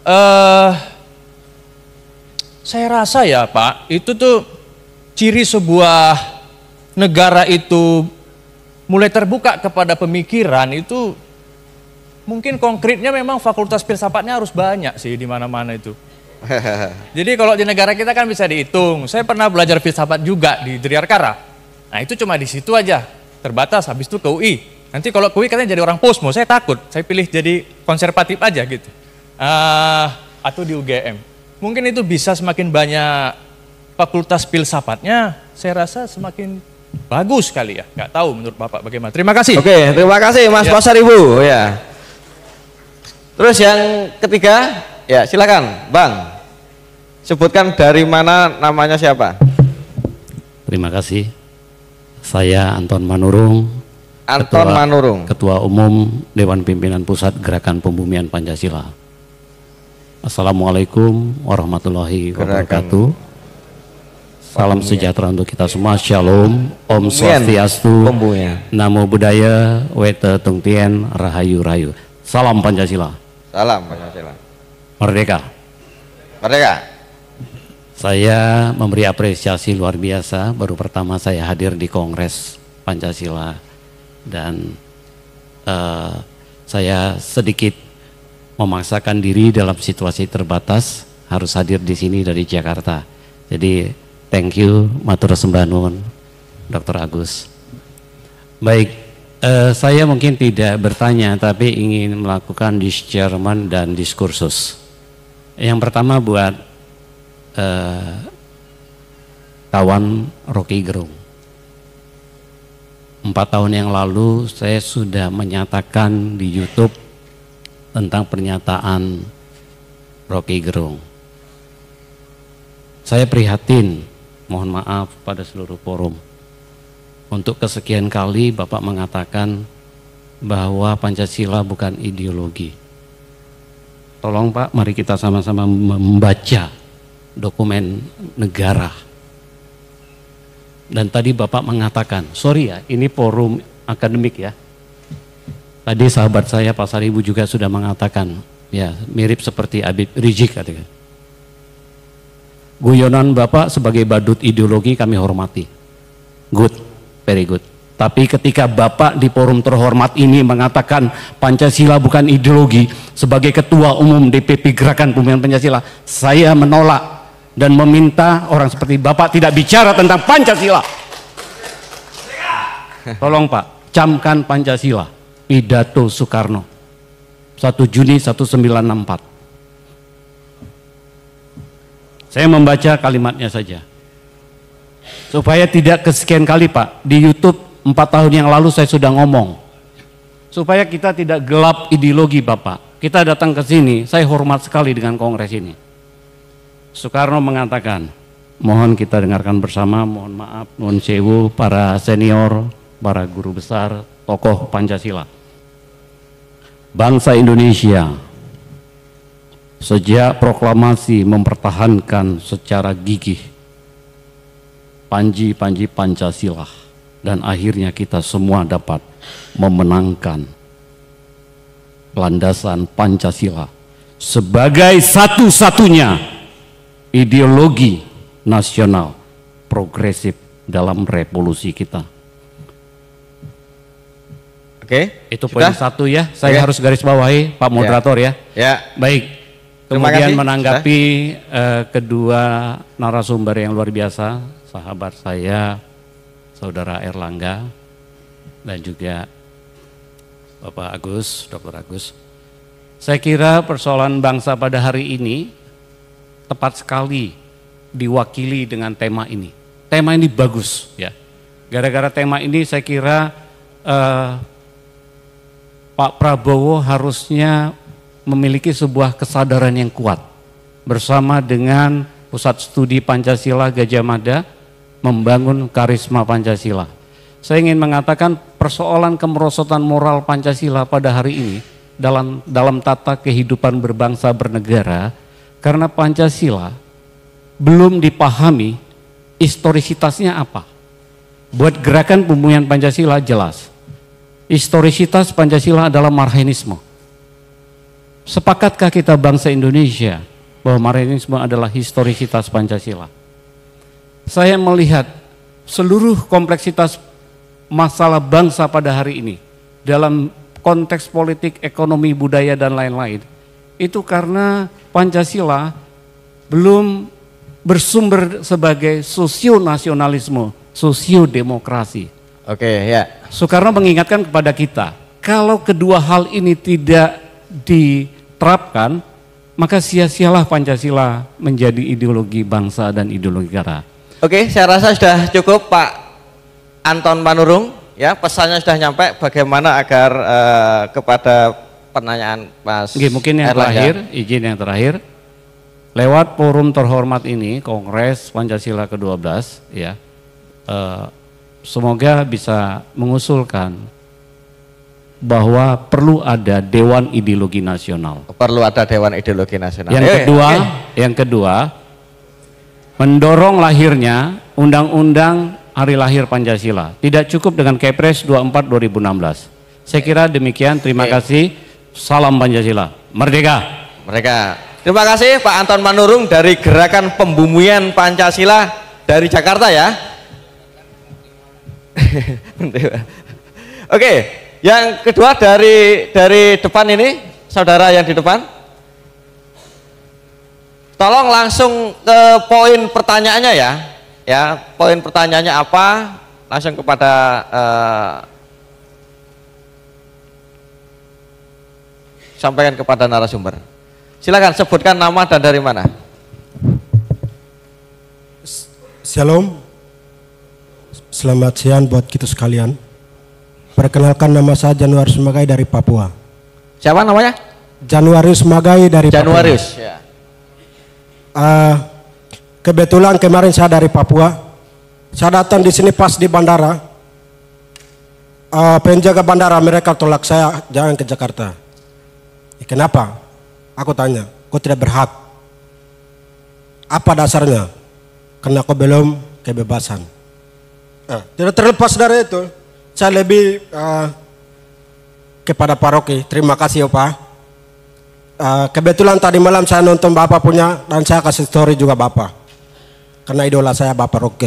saya rasa ya Pak, itu tuh ciri sebuah negara itu mulai terbuka kepada pemikiran itu mungkin konkretnya memang fakultas filsafatnya harus banyak sih di mana-mana itu. Jadi kalau di negara kita kan bisa dihitung. Saya pernah belajar filsafat juga di Driarkara. Nah itu cuma di situ aja, terbatas. Habis itu ke UI. Nanti kalau ke UI katanya jadi orang posmo, saya takut. Saya pilih jadi konservatif aja gitu. Atau di UGM. Mungkin itu bisa semakin banyak fakultas filsafatnya, saya rasa semakin bagus kali ya. Nggak tahu menurut Bapak bagaimana. Terima kasih. Oke, terima kasih Mas Pasar Ibu. Ya. Terus yang ketiga, ya silakan Bang. Sebutkan dari mana, namanya siapa? Terima kasih. Saya Anton Manurung. Manurung. Ketua Umum Dewan Pimpinan Pusat Gerakan Pembumian Pancasila. Assalamualaikum warahmatullahi wabarakatuh. Salam sejahtera untuk kita semua. Shalom. Om Swastiastu. Namo Buddhaya. Weta Tungtien. Rahayu Rahayu. Salam Pancasila. Salam Pancasila. Merdeka. Merdeka. Saya memberi apresiasi luar biasa, baru pertama saya hadir di Kongres Pancasila dan saya sedikit memaksakan diri dalam situasi terbatas harus hadir di sini dari Jakarta. Jadi thank you, matur sembah nuwun Dr. Agus. Baik, saya mungkin tidak bertanya tapi ingin melakukan discernment dan diskursus. Yang pertama buat kawan Rocky Gerung. 4 tahun yang lalu saya sudah menyatakan di YouTube tentang pernyataan Rocky Gerung. Saya prihatin, mohon maaf pada seluruh forum. Untuk kesekian kali Bapak mengatakan bahwa Pancasila bukan ideologi. Tolong Pak, mari kita sama-sama membaca dokumen negara. Dan tadi Bapak mengatakan, sorry ya, ini forum akademik ya. Tadi sahabat saya Pak Saribu juga sudah mengatakan, ya mirip seperti Habib Rizik katanya. Guyonan Bapak sebagai badut ideologi kami hormati. Good, very good. Tapi ketika Bapak di forum terhormat ini mengatakan Pancasila bukan ideologi, sebagai Ketua Umum DPP Gerakan Pembumian Pancasila, saya menolak dan meminta orang seperti Bapak tidak bicara tentang Pancasila. Tolong Pak, camkan Pancasila, pidato Soekarno 1 Juni 1994. Saya membaca kalimatnya saja supaya tidak kesekian kali Pak di YouTube. 4 tahun yang lalu saya sudah ngomong supaya kita tidak gelap ideologi Bapak. Kita datang ke sini, saya hormat sekali dengan kongres ini. Soekarno mengatakan, mohon kita dengarkan bersama, mohon maaf, mohon sewu para senior, para guru besar, tokoh Pancasila. Bangsa Indonesia sejak proklamasi mempertahankan secara gigih panji-panji Pancasila, dan akhirnya kita semua dapat memenangkan landasan Pancasila sebagai satu-satunya ideologi nasional progresif dalam revolusi kita. Oke, itu poin satu ya. Saya harus garis bawahi, Pak Moderator ya. Ya. Baik. Kemudian menanggapi kedua narasumber yang luar biasa, sahabat saya, Saudara Erlangga, dan juga Bapak Agus, Dr. Agus. Saya kira persoalan bangsa pada hari ini tepat sekali diwakili dengan tema ini. Tema ini bagus ya. Gara-gara tema ini saya kira Pak Prabowo harusnya memiliki sebuah kesadaran yang kuat bersama dengan Pusat Studi Pancasila Gadjah Mada membangun karisma Pancasila. Saya ingin mengatakan persoalan kemerosotan moral Pancasila pada hari ini dalam tata kehidupan berbangsa bernegara, karena Pancasila belum dipahami historisitasnya apa. Buat gerakan pembumian Pancasila jelas. Historisitas Pancasila adalah marxisme. Sepakatkah kita bangsa Indonesia bahwa marxisme adalah historisitas Pancasila? Saya melihat seluruh kompleksitas masalah bangsa pada hari ini dalam konteks politik, ekonomi, budaya, dan lain-lain, itu karena Pancasila belum bersumber sebagai sosionasionalisme, sosiodemokrasi. Oke, ya. Soekarno mengingatkan kepada kita, kalau kedua hal ini tidak diterapkan, maka sia-sialah Pancasila menjadi ideologi bangsa dan ideologi negara. Oke, saya rasa sudah cukup Pak Anton Manurung, ya, pesannya sudah nyampe bagaimana agar kepada pertanyaan Mas mungkin yang Erlangga. izin yang terakhir, lewat forum terhormat ini, Kongres Pancasila ke-12, ya, semoga bisa mengusulkan bahwa perlu ada Dewan Ideologi Nasional. Perlu ada Dewan Ideologi Nasional. Yang kedua, mendorong lahirnya Undang-Undang Hari Lahir Pancasila. Tidak cukup dengan Kepres 24 2016. Saya kira demikian. Terima kasih. Salam Pancasila. Merdeka. Merdeka. Terima kasih Pak Anton Manurung dari Gerakan Pembumian Pancasila dari Jakarta ya. Oke, yang kedua dari depan ini, saudara yang di depan, tolong langsung ke poin pertanyaannya ya. Ya, poin pertanyaannya apa? Langsung kepada sampaikan kepada narasumber. Silakan sebutkan nama dan dari mana. Shalom. Selamat siang buat kita sekalian. Perkenalkan, nama saya Januarius Magai dari Papua. Siapa namanya? Januarius Magai dari Januarius. Papua. Ya. Kebetulan kemarin saya dari Papua. Saya datang di sini pas di bandara. Penjaga bandara mereka tolak saya jangan ke Jakarta. Kenapa? Aku tanya, kau tidak berhak. Apa dasarnya? Karena kau belum kebebasan. Tidak terlepas dari itu, saya lebih kepada Pak Rocky. Terima kasih ya Pak. Kebetulan tadi malam saya nonton Bapak punya dan saya kasih story juga Bapak. Karena idola saya Bapak Rocky.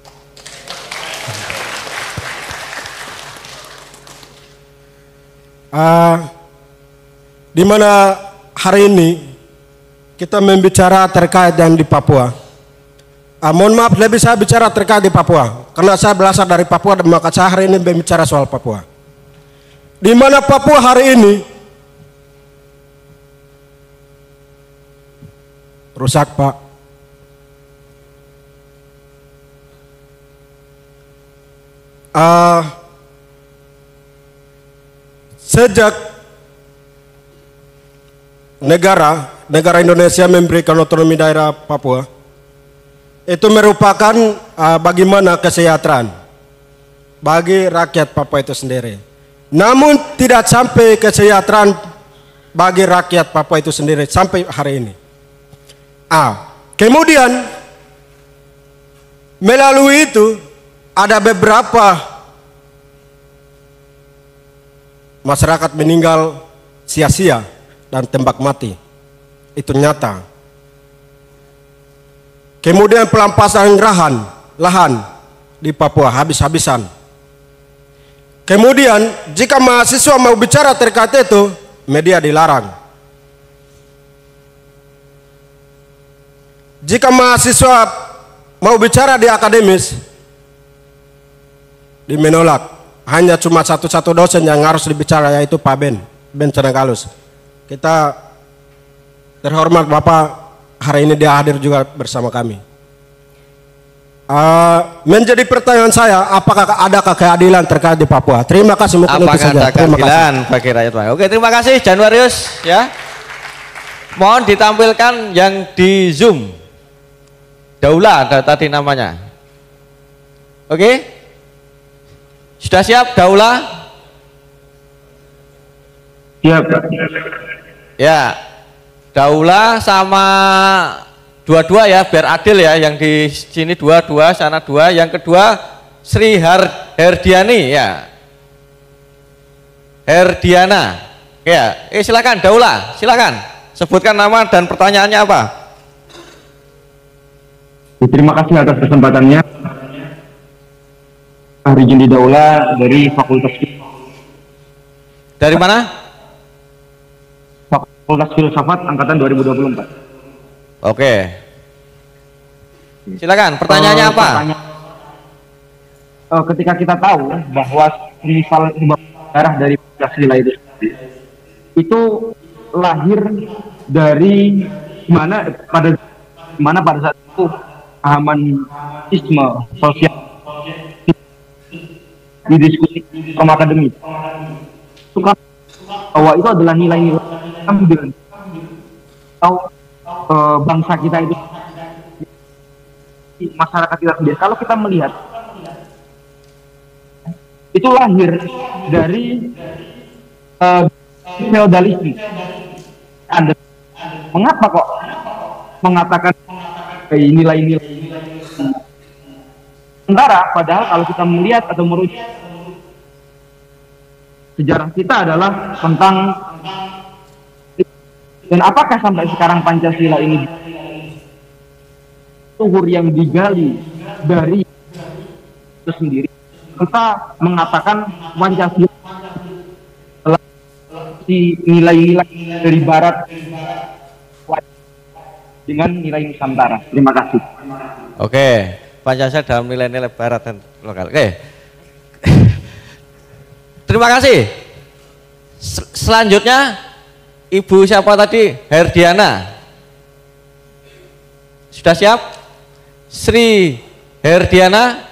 Di mana hari ini kita membicara terkait yang di Papua. Mohon maaf, lebih saya bicara terkait di Papua karena saya berasal dari Papua dan maka saya hari ini berbicara soal Papua. Di mana Papua hari ini rusak Pak. Sejak negara Indonesia memberikan otonomi daerah Papua, itu merupakan bagaimana kesejahteraan bagi rakyat Papua itu sendiri. Namun tidak sampai kesejahteraan bagi rakyat Papua itu sendiri sampai hari ini. Kemudian melalui itu ada beberapa masyarakat meninggal sia-sia dan tembak mati. Itu nyata. Kemudian pelampasan lahan di Papua habis-habisan. Kemudian jika mahasiswa mau bicara terkait itu, media dilarang. Jika mahasiswa mau bicara di akademis, dimenolak. Hanya cuma satu dosen yang harus dibicara, yaitu Pak Ben Canagalus. Kita terhormat Bapak hari ini dia hadir juga bersama kami. Menjadi pertanyaan saya, apakah adakah keadilan terkait di Papua? Terima kasih. Apakah ada keadilan bagi rakyat Papua? Oke, terima kasih Januarius ya. Mohon ditampilkan yang di Zoom. Daula ada tadi namanya. Oke? Sudah siap Daula? Siap. Ya. Daula sama dua-dua ya, biar adil ya. Yang di sini dua, sana dua. Yang kedua Sri Herdiani ya. Herdiana. Ya, silakan Daula, silakan. Sebutkan nama dan pertanyaannya apa? Terima kasih atas kesempatannya. Rijindi Daula dari Fakultas. Dari mana? Fakultas Filsafat angkatan 2024. Oke. Silakan, pertanyaannya apa? Ketika kita tahu bahwa misal darah dari Pancasila itu lahir dari mana pada saat itu pahamantisme sosial didiskusi from akademik itu kan bahwa itu adalah nilai-nilai ambil atau bangsa kita itu masyarakat kita sendiri. Kalau kita melihat itu lahir dari feodalisme. Mengapa kok mengatakan nilai-nilai sementara padahal kalau kita melihat atau merujuk sejarah kita adalah tentang dan apakah sampai sekarang Pancasila ini luhur yang digali dari itu sendiri. Kita mengatakan Pancasila adalah nilai-nilai dari Barat dengan nilai Nusantara. Terima kasih. Oke, Pancasila dalam nilai-nilai Barat dan lokal. Oke. Terima kasih. Selanjutnya Ibu siapa tadi? Herdiana. Sudah siap? Sri Herdiana.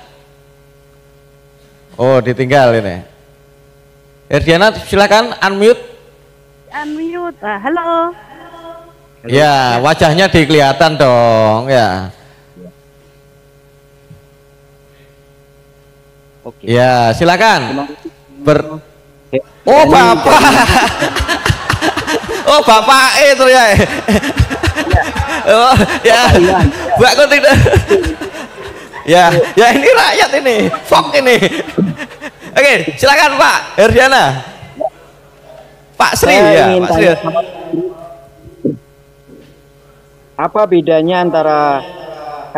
Oh, ditinggal ini. Herdiana, silakan unmute. Unmute. Halo. Ya, wajahnya dikelihatan dong, ya. Oke. Ya, silakan. Oh, Bapak. Oh, Bapak itu ya. Oh, ya. Mbak kok tidak. Ya, ya ini rakyat ini. Fok ini. Oke, silakan Pak Herdiana. Pak Sri ya, Pak Sri. Apa bedanya antara K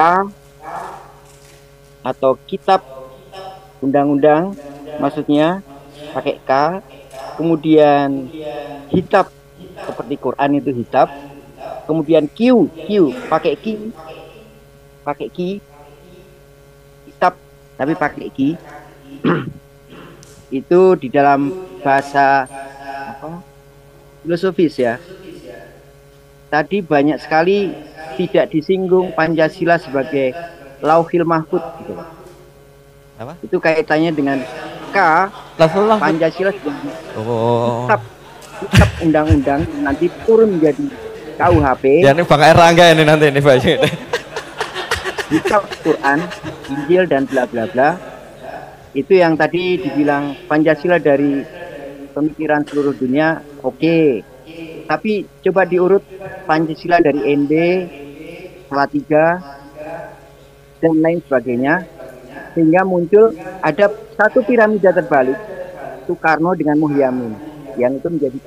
atau kitab undang-undang, maksudnya pakai K, kemudian kitab seperti Quran itu kitab, kemudian Q pakai Q, kitab tapi pakai Q. Itu di dalam bahasa apa? Filosofis ya. Tadi banyak sekali tidak disinggung Pancasila sebagai lauhil mahfud gitu. Apa? Itu kaitannya dengan K, Pancasila sebagai kitab undang-undang nanti turun menjadi KUHP. Ya ini Bang Erlangga ini nanti ini Pak. kitab Quran, Injil dan bla bla bla. Itu yang tadi dibilang Pancasila dari pemikiran seluruh dunia, oke. Tapi coba diurut Pancasila dari ND, Salatiga, dan lain sebagainya, sehingga muncul ada satu piramida terbalik, Soekarno dengan Muhyamin, yang itu menjadi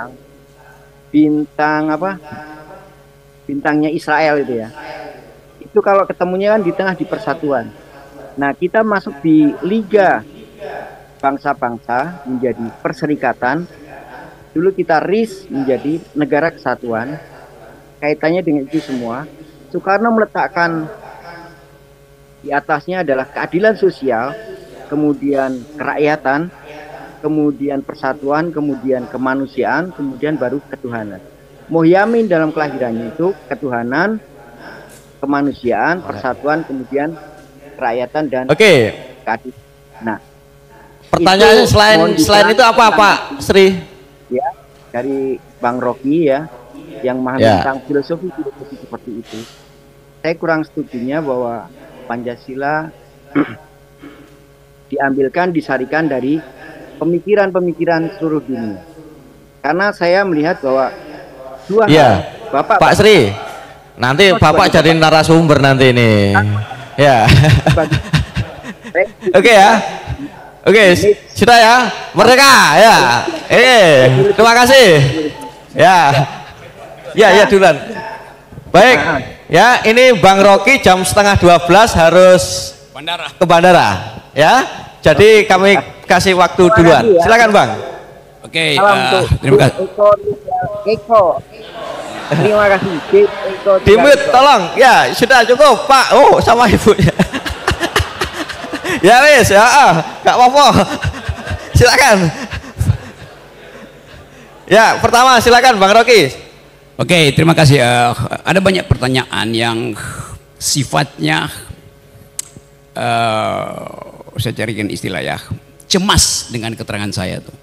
bintangnya Israel itu ya. Itu kalau ketemunya kan di tengah di persatuan. Nah, kita masuk di Liga Bangsa-Bangsa menjadi perserikatan. Dulu kita RIS menjadi negara kesatuan. Kaitannya dengan itu semua. Soekarno meletakkan di atasnya adalah keadilan sosial, kemudian kerakyatan, kemudian persatuan, kemudian kemanusiaan, kemudian baru ketuhanan. Muhyamin dalam kelahirannya itu ketuhanan, kemanusiaan, persatuan, kemudian kerakyatan dan keadilan. Nah, pertanyaannya selain itu apa Pak Sri? Ya, dari Bang Rocky ya, yang memahami tentang filosofi seperti itu. Saya kurang setujunya bahwa Pancasila diambilkan, disarikan dari pemikiran-pemikiran seluruh dunia. Karena saya melihat bahwa dua hal, Pak Sri, nanti Bapak jadi narasumber nanti ini. Ya. Oke ya. Oke, sudah ya. Merdeka ya. Terima kasih. Ya. Ya duluan. Baik. Ya, ini Bang Rocky jam 11:30 harus ke bandara. Ya. Jadi kami kasih waktu duluan. Silakan Bang. Oke, terima kasih. Eko. Terima kasih. Dimut, tolong. Ya, sudah cukup, Pak. Oh, sama ibunya. Ya wis, ya, nggak apa-apa. Silakan. Ya, pertama silakan Bang Rocky. Oke, terima kasih. Ada banyak pertanyaan yang sifatnya saya carikan istilah ya, cemas dengan keterangan saya tuh.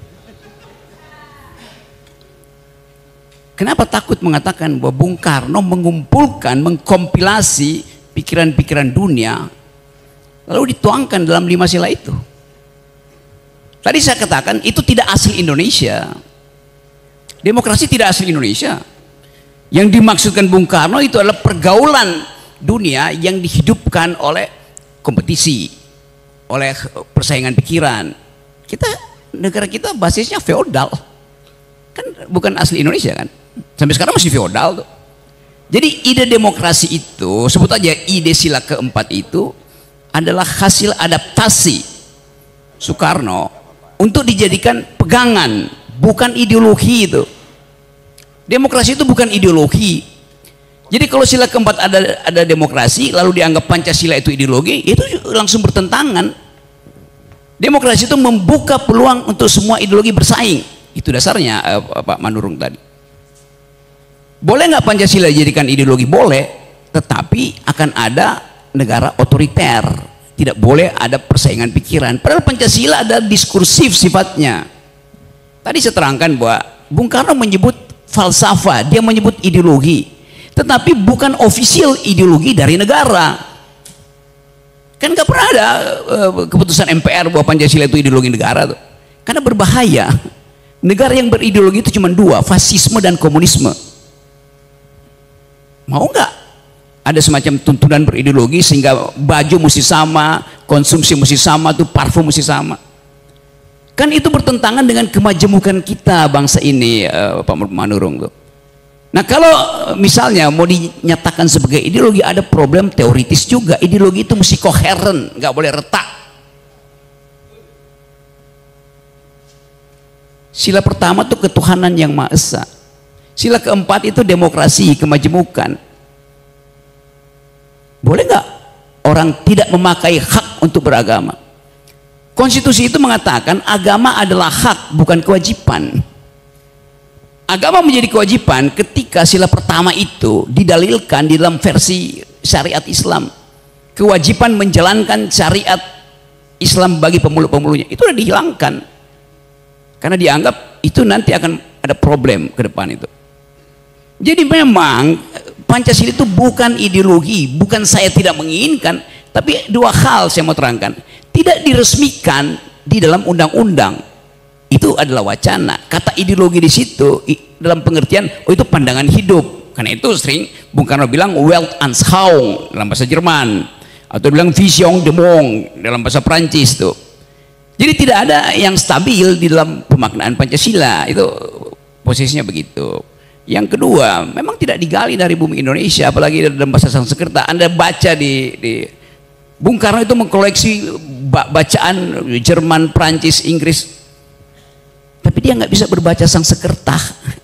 Kenapa takut mengatakan bahwa Bung Karno mengumpulkan, mengkompilasi pikiran-pikiran dunia lalu dituangkan dalam 5 sila itu? Tadi saya katakan itu tidak asli Indonesia. Demokrasi tidak asli Indonesia. Yang dimaksudkan Bung Karno itu adalah pergaulan dunia yang dihidupkan oleh kompetisi, oleh persaingan pikiran. Negara kita basisnya feodal. Kan bukan asli Indonesia kan? Sampai sekarang masih feodal tuh. Jadi ide demokrasi itu, sebut aja ide sila keempat itu adalah hasil adaptasi Soekarno untuk dijadikan pegangan, bukan ideologi itu. Demokrasi itu bukan ideologi. Jadi kalau sila keempat ada demokrasi lalu dianggap Pancasila itu ideologi, itu langsung bertentangan. Demokrasi itu membuka peluang untuk semua ideologi bersaing. Itu dasarnya Pak Manurung tadi. Boleh nggak Pancasila dijadikan ideologi? Boleh, tetapi akan ada negara otoriter. Tidak boleh ada persaingan pikiran. Padahal Pancasila ada diskursif sifatnya. Tadi saya terangkan bahwa Bung Karno menyebut falsafah, dia menyebut ideologi, tetapi bukan official ideologi dari negara. Kan nggak pernah ada keputusan MPR bahwa Pancasila itu ideologi negara tuh. Karena berbahaya. Negara yang berideologi itu cuma 2, fasisme dan komunisme. Mau nggak ada semacam tuntunan berideologi sehingga baju mesti sama, konsumsi mesti sama, tuh parfum mesti sama? Kan itu bertentangan dengan kemajemukan kita bangsa ini, Pak Manurung tuh. Nah kalau misalnya mau dinyatakan sebagai ideologi, ada problem teoritis juga. Ideologi itu mesti koheren, nggak boleh retak. Sila pertama itu ketuhanan yang Maha Esa. Sila keempat itu demokrasi, kemajemukan. Boleh nggak orang tidak memakai hak untuk beragama? Konstitusi itu mengatakan agama adalah hak, bukan kewajiban. Agama menjadi kewajiban ketika sila pertama itu didalilkan di dalam versi syariat Islam. Kewajiban menjalankan syariat Islam bagi pemuluh-pemuluhnya itu sudah dihilangkan. Karena dianggap itu nanti akan ada problem ke depan itu. Jadi memang Pancasila itu bukan ideologi, bukan saya tidak menginginkan, tapi dua hal saya mau terangkan. Tidak diresmikan di dalam undang-undang, itu adalah wacana. Kata ideologi di situ dalam pengertian, oh itu pandangan hidup. Karena itu sering Bung Karno bilang Weltanschauung dalam bahasa Jerman, atau bilang Vision de Monde dalam bahasa Prancis tuh. Jadi tidak ada yang stabil di dalam pemaknaan Pancasila, itu posisinya begitu. Yang kedua, memang tidak digali dari bumi Indonesia, apalagi dalam bahasa Sanskerta. Anda baca di Bung Karno itu mengkoleksi bacaan Jerman, Prancis, Inggris, tapi dia nggak bisa berbaca Sanskerta.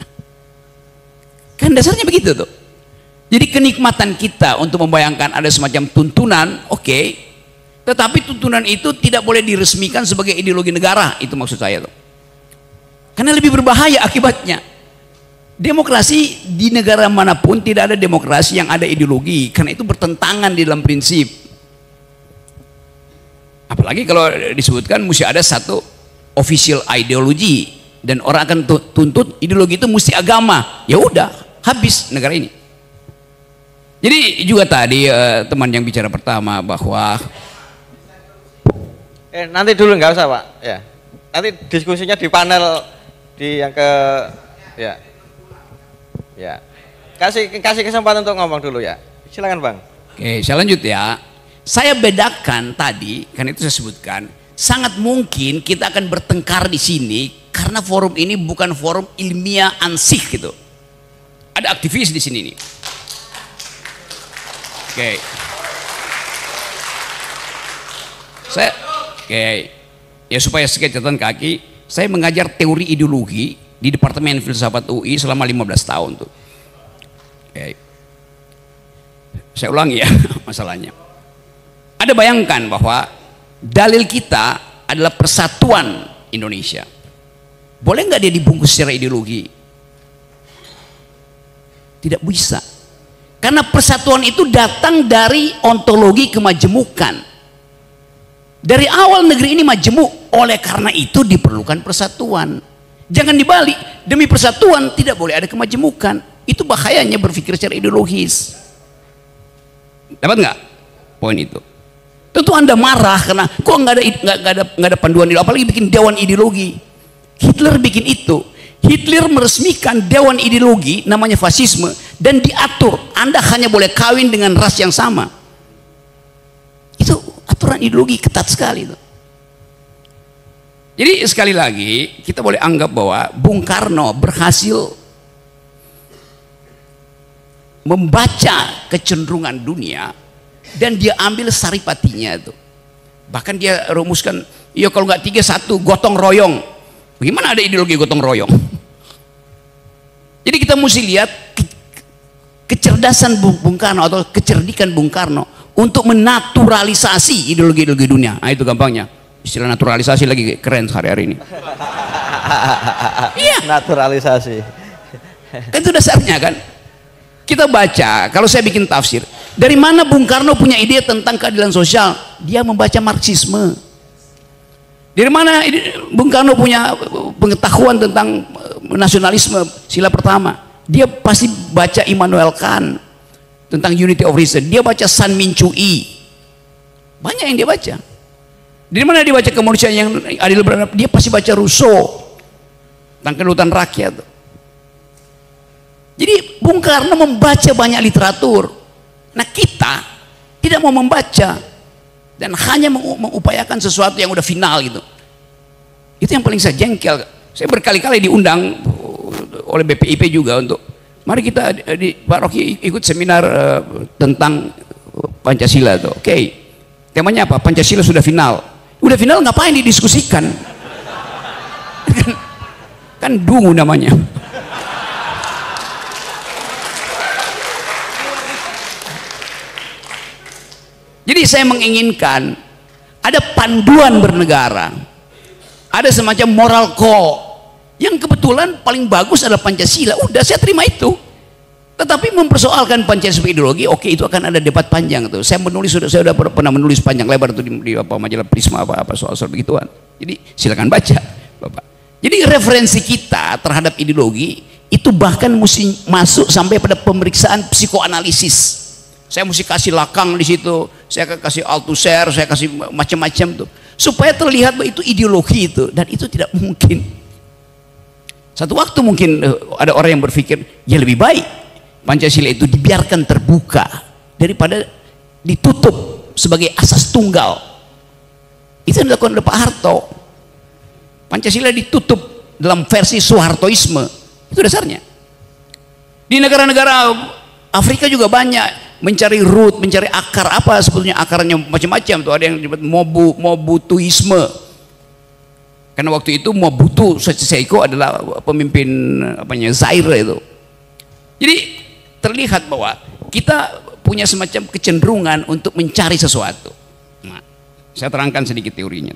Kan dasarnya begitu tuh. Jadi kenikmatan kita untuk membayangkan ada semacam tuntunan, oke, tetapi tuntunan itu tidak boleh diresmikan sebagai ideologi negara, itu maksud saya tuh. Karena lebih berbahaya akibatnya. Demokrasi di negara manapun tidak ada demokrasi yang ada ideologi, karena itu bertentangan di dalam prinsip. Apalagi kalau disebutkan mesti ada satu official ideologi dan orang akan tuntut ideologi itu mesti agama. Ya udah, habis negara ini. Jadi juga tadi teman yang bicara pertama bahwa nanti dulu nggak usah Pak, ya. Nanti diskusinya di panel di yang ke ya. Ya, kasih kesempatan untuk ngomong dulu ya. Silakan Bang. Oke, saya lanjut ya. Saya bedakan tadi, karena itu saya sebutkan, sangat mungkin kita akan bertengkar di sini karena forum ini bukan forum ilmiah ansih gitu. Ada aktivis di sini nih. Oke. Ya supaya sedikit catatan kaki, saya mengajar teori ideologi di Departemen Filsafat UI selama 15 tahun tuh. Oke. Saya ulangi ya masalahnya. Ada bayangkan bahwa dalil kita adalah persatuan Indonesia. Boleh nggak dia dibungkus secara ideologi? Tidak bisa. Karena persatuan itu datang dari ontologi kemajemukan. Dari awal negeri ini majemuk, oleh karena itu diperlukan persatuan. Jangan dibalik, demi persatuan tidak boleh ada kemajemukan. Itu bahayanya berpikir secara ideologis. Dapat nggak poin itu? Tentu Anda marah karena kok nggak ada panduan ideologi, apalagi bikin dewan ideologi. Hitler bikin itu. Hitler meresmikan dewan ideologi namanya fasisme dan diatur Anda hanya boleh kawin dengan ras yang sama. Itu aturan ideologi ketat sekali itu. Jadi sekali lagi kita boleh anggap bahwa Bung Karno berhasil membaca kecenderungan dunia dan dia ambil saripatinya itu. Bahkan dia rumuskan, ya kalau nggak 3-1 gotong royong. Bagaimana ada ideologi gotong royong? Jadi kita mesti lihat kecerdasan Bung Karno atau kecerdikan Bung Karno untuk menaturalisasi ideologi-ideologi dunia. Nah itu gampangnya. Istilah naturalisasi lagi keren hari-hari ini. Iya. Naturalisasi. Kan itu dasarnya kan. Kita baca, kalau saya bikin tafsir, dari mana Bung Karno punya ide tentang keadilan sosial? Dia membaca Marxisme. Dari mana Bung Karno punya pengetahuan tentang nasionalisme sila pertama? Dia pasti baca Immanuel Kant tentang unity of reason. Dia baca San Min-Choo Yi. Banyak yang dia baca. Dari mana dia baca kemanusiaan yang adil beradab? Dia pasti baca Rousseau tentang kedaulatan rakyat. Jadi Bung Karno membaca banyak literatur. Nah kita tidak mau membaca dan hanya mengupayakan sesuatu yang udah final gitu. Itu yang paling saya jengkel. Saya berkali-kali diundang oleh BPIP juga untuk mari kita di Pak Rocky ikut seminar tentang Pancasila tuh. Oke. Temanya apa? Pancasila sudah final. Udah final ngapain didiskusikan? kan dungu namanya. Jadi saya menginginkan ada panduan bernegara, ada semacam moral code yang kebetulan paling bagus adalah Pancasila. Udah saya terima itu. Tetapi mempersoalkan Pancasila sebagai ideologi, oke, itu akan ada debat panjang tuh. Saya sudah pernah menulis panjang lebar tuh di majalah Prisma apa soal begituan. Jadi silakan baca, Bapak. Jadi referensi kita terhadap ideologi itu bahkan mesti masuk sampai pada pemeriksaan psikoanalisis. Saya mesti kasih lakang di situ, saya kasih Althusser, saya kasih macam-macam tuh, supaya terlihat bahwa itu ideologi itu, dan itu tidak mungkin. Satu waktu mungkin ada orang yang berpikir, ya lebih baik Pancasila itu dibiarkan terbuka daripada ditutup sebagai asas tunggal. Itu yang dilakukan oleh Pak Harto. Pancasila ditutup dalam versi Soehartoisme, itu dasarnya. Di negara-negara Afrika juga banyak mencari root, mencari akar, apa sebetulnya akarnya, macam-macam tuh. Ada yang disebut Mobutuisme, karena waktu itu Mobutu Sese Seko adalah pemimpin Zaire itu. Jadi terlihat bahwa kita punya semacam kecenderungan untuk mencari sesuatu. Nah, saya terangkan sedikit teorinya.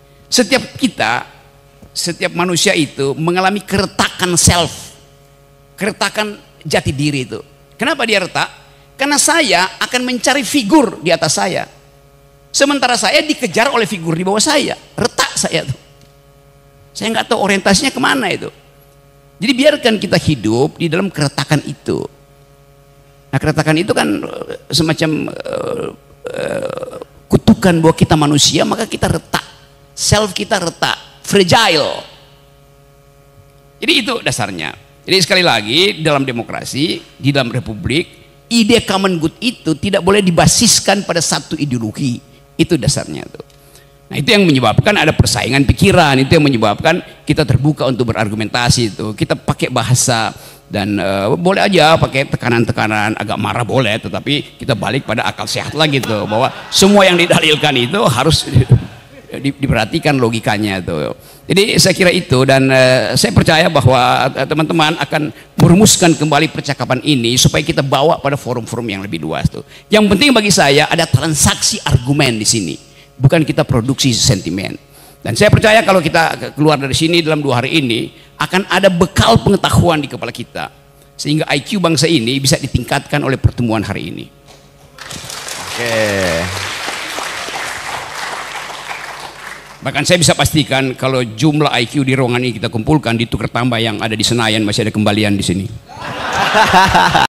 Setiap manusia itu mengalami keretakan self, keretakan jati diri itu. Kenapa dia retak? Karena saya akan mencari figur di atas saya, sementara saya dikejar oleh figur di bawah saya. Retak saya tuh, saya nggak tahu orientasinya kemana itu. Jadi biarkan kita hidup di dalam keretakan itu. Nah, keretakan itu kan semacam kutukan bahwa kita manusia, maka kita retak, self kita retak, fragile. Jadi itu dasarnya. Jadi sekali lagi, dalam demokrasi, di dalam republik, ide common good itu tidak boleh dibasiskan pada satu ideologi. Itu dasarnya tuh. Nah, itu yang menyebabkan ada persaingan pikiran, itu yang menyebabkan kita terbuka untuk berargumentasi itu. Kita pakai bahasa, dan boleh aja pakai tekanan-tekanan, agak marah boleh, tetapi kita balik pada akal sehat lagi tuh, bahwa semua yang didalilkan itu harus diperhatikan logikanya tuh. Jadi saya kira itu, dan saya percaya bahwa teman-teman akan merumuskan kembali percakapan ini supaya kita bawa pada forum-forum yang lebih luas tuh. Yang penting bagi saya ada transaksi argumen di sini, bukan kita produksi sentimen. Dan saya percaya kalau kita keluar dari sini dalam 2 hari ini akan ada bekal pengetahuan di kepala kita, sehingga IQ bangsa ini bisa ditingkatkan oleh pertemuan hari ini. Oke. Bahkan saya bisa pastikan kalau jumlah IQ di ruangan ini kita kumpulkan, ditukar tambah yang ada di Senayan, masih ada kembalian di sini.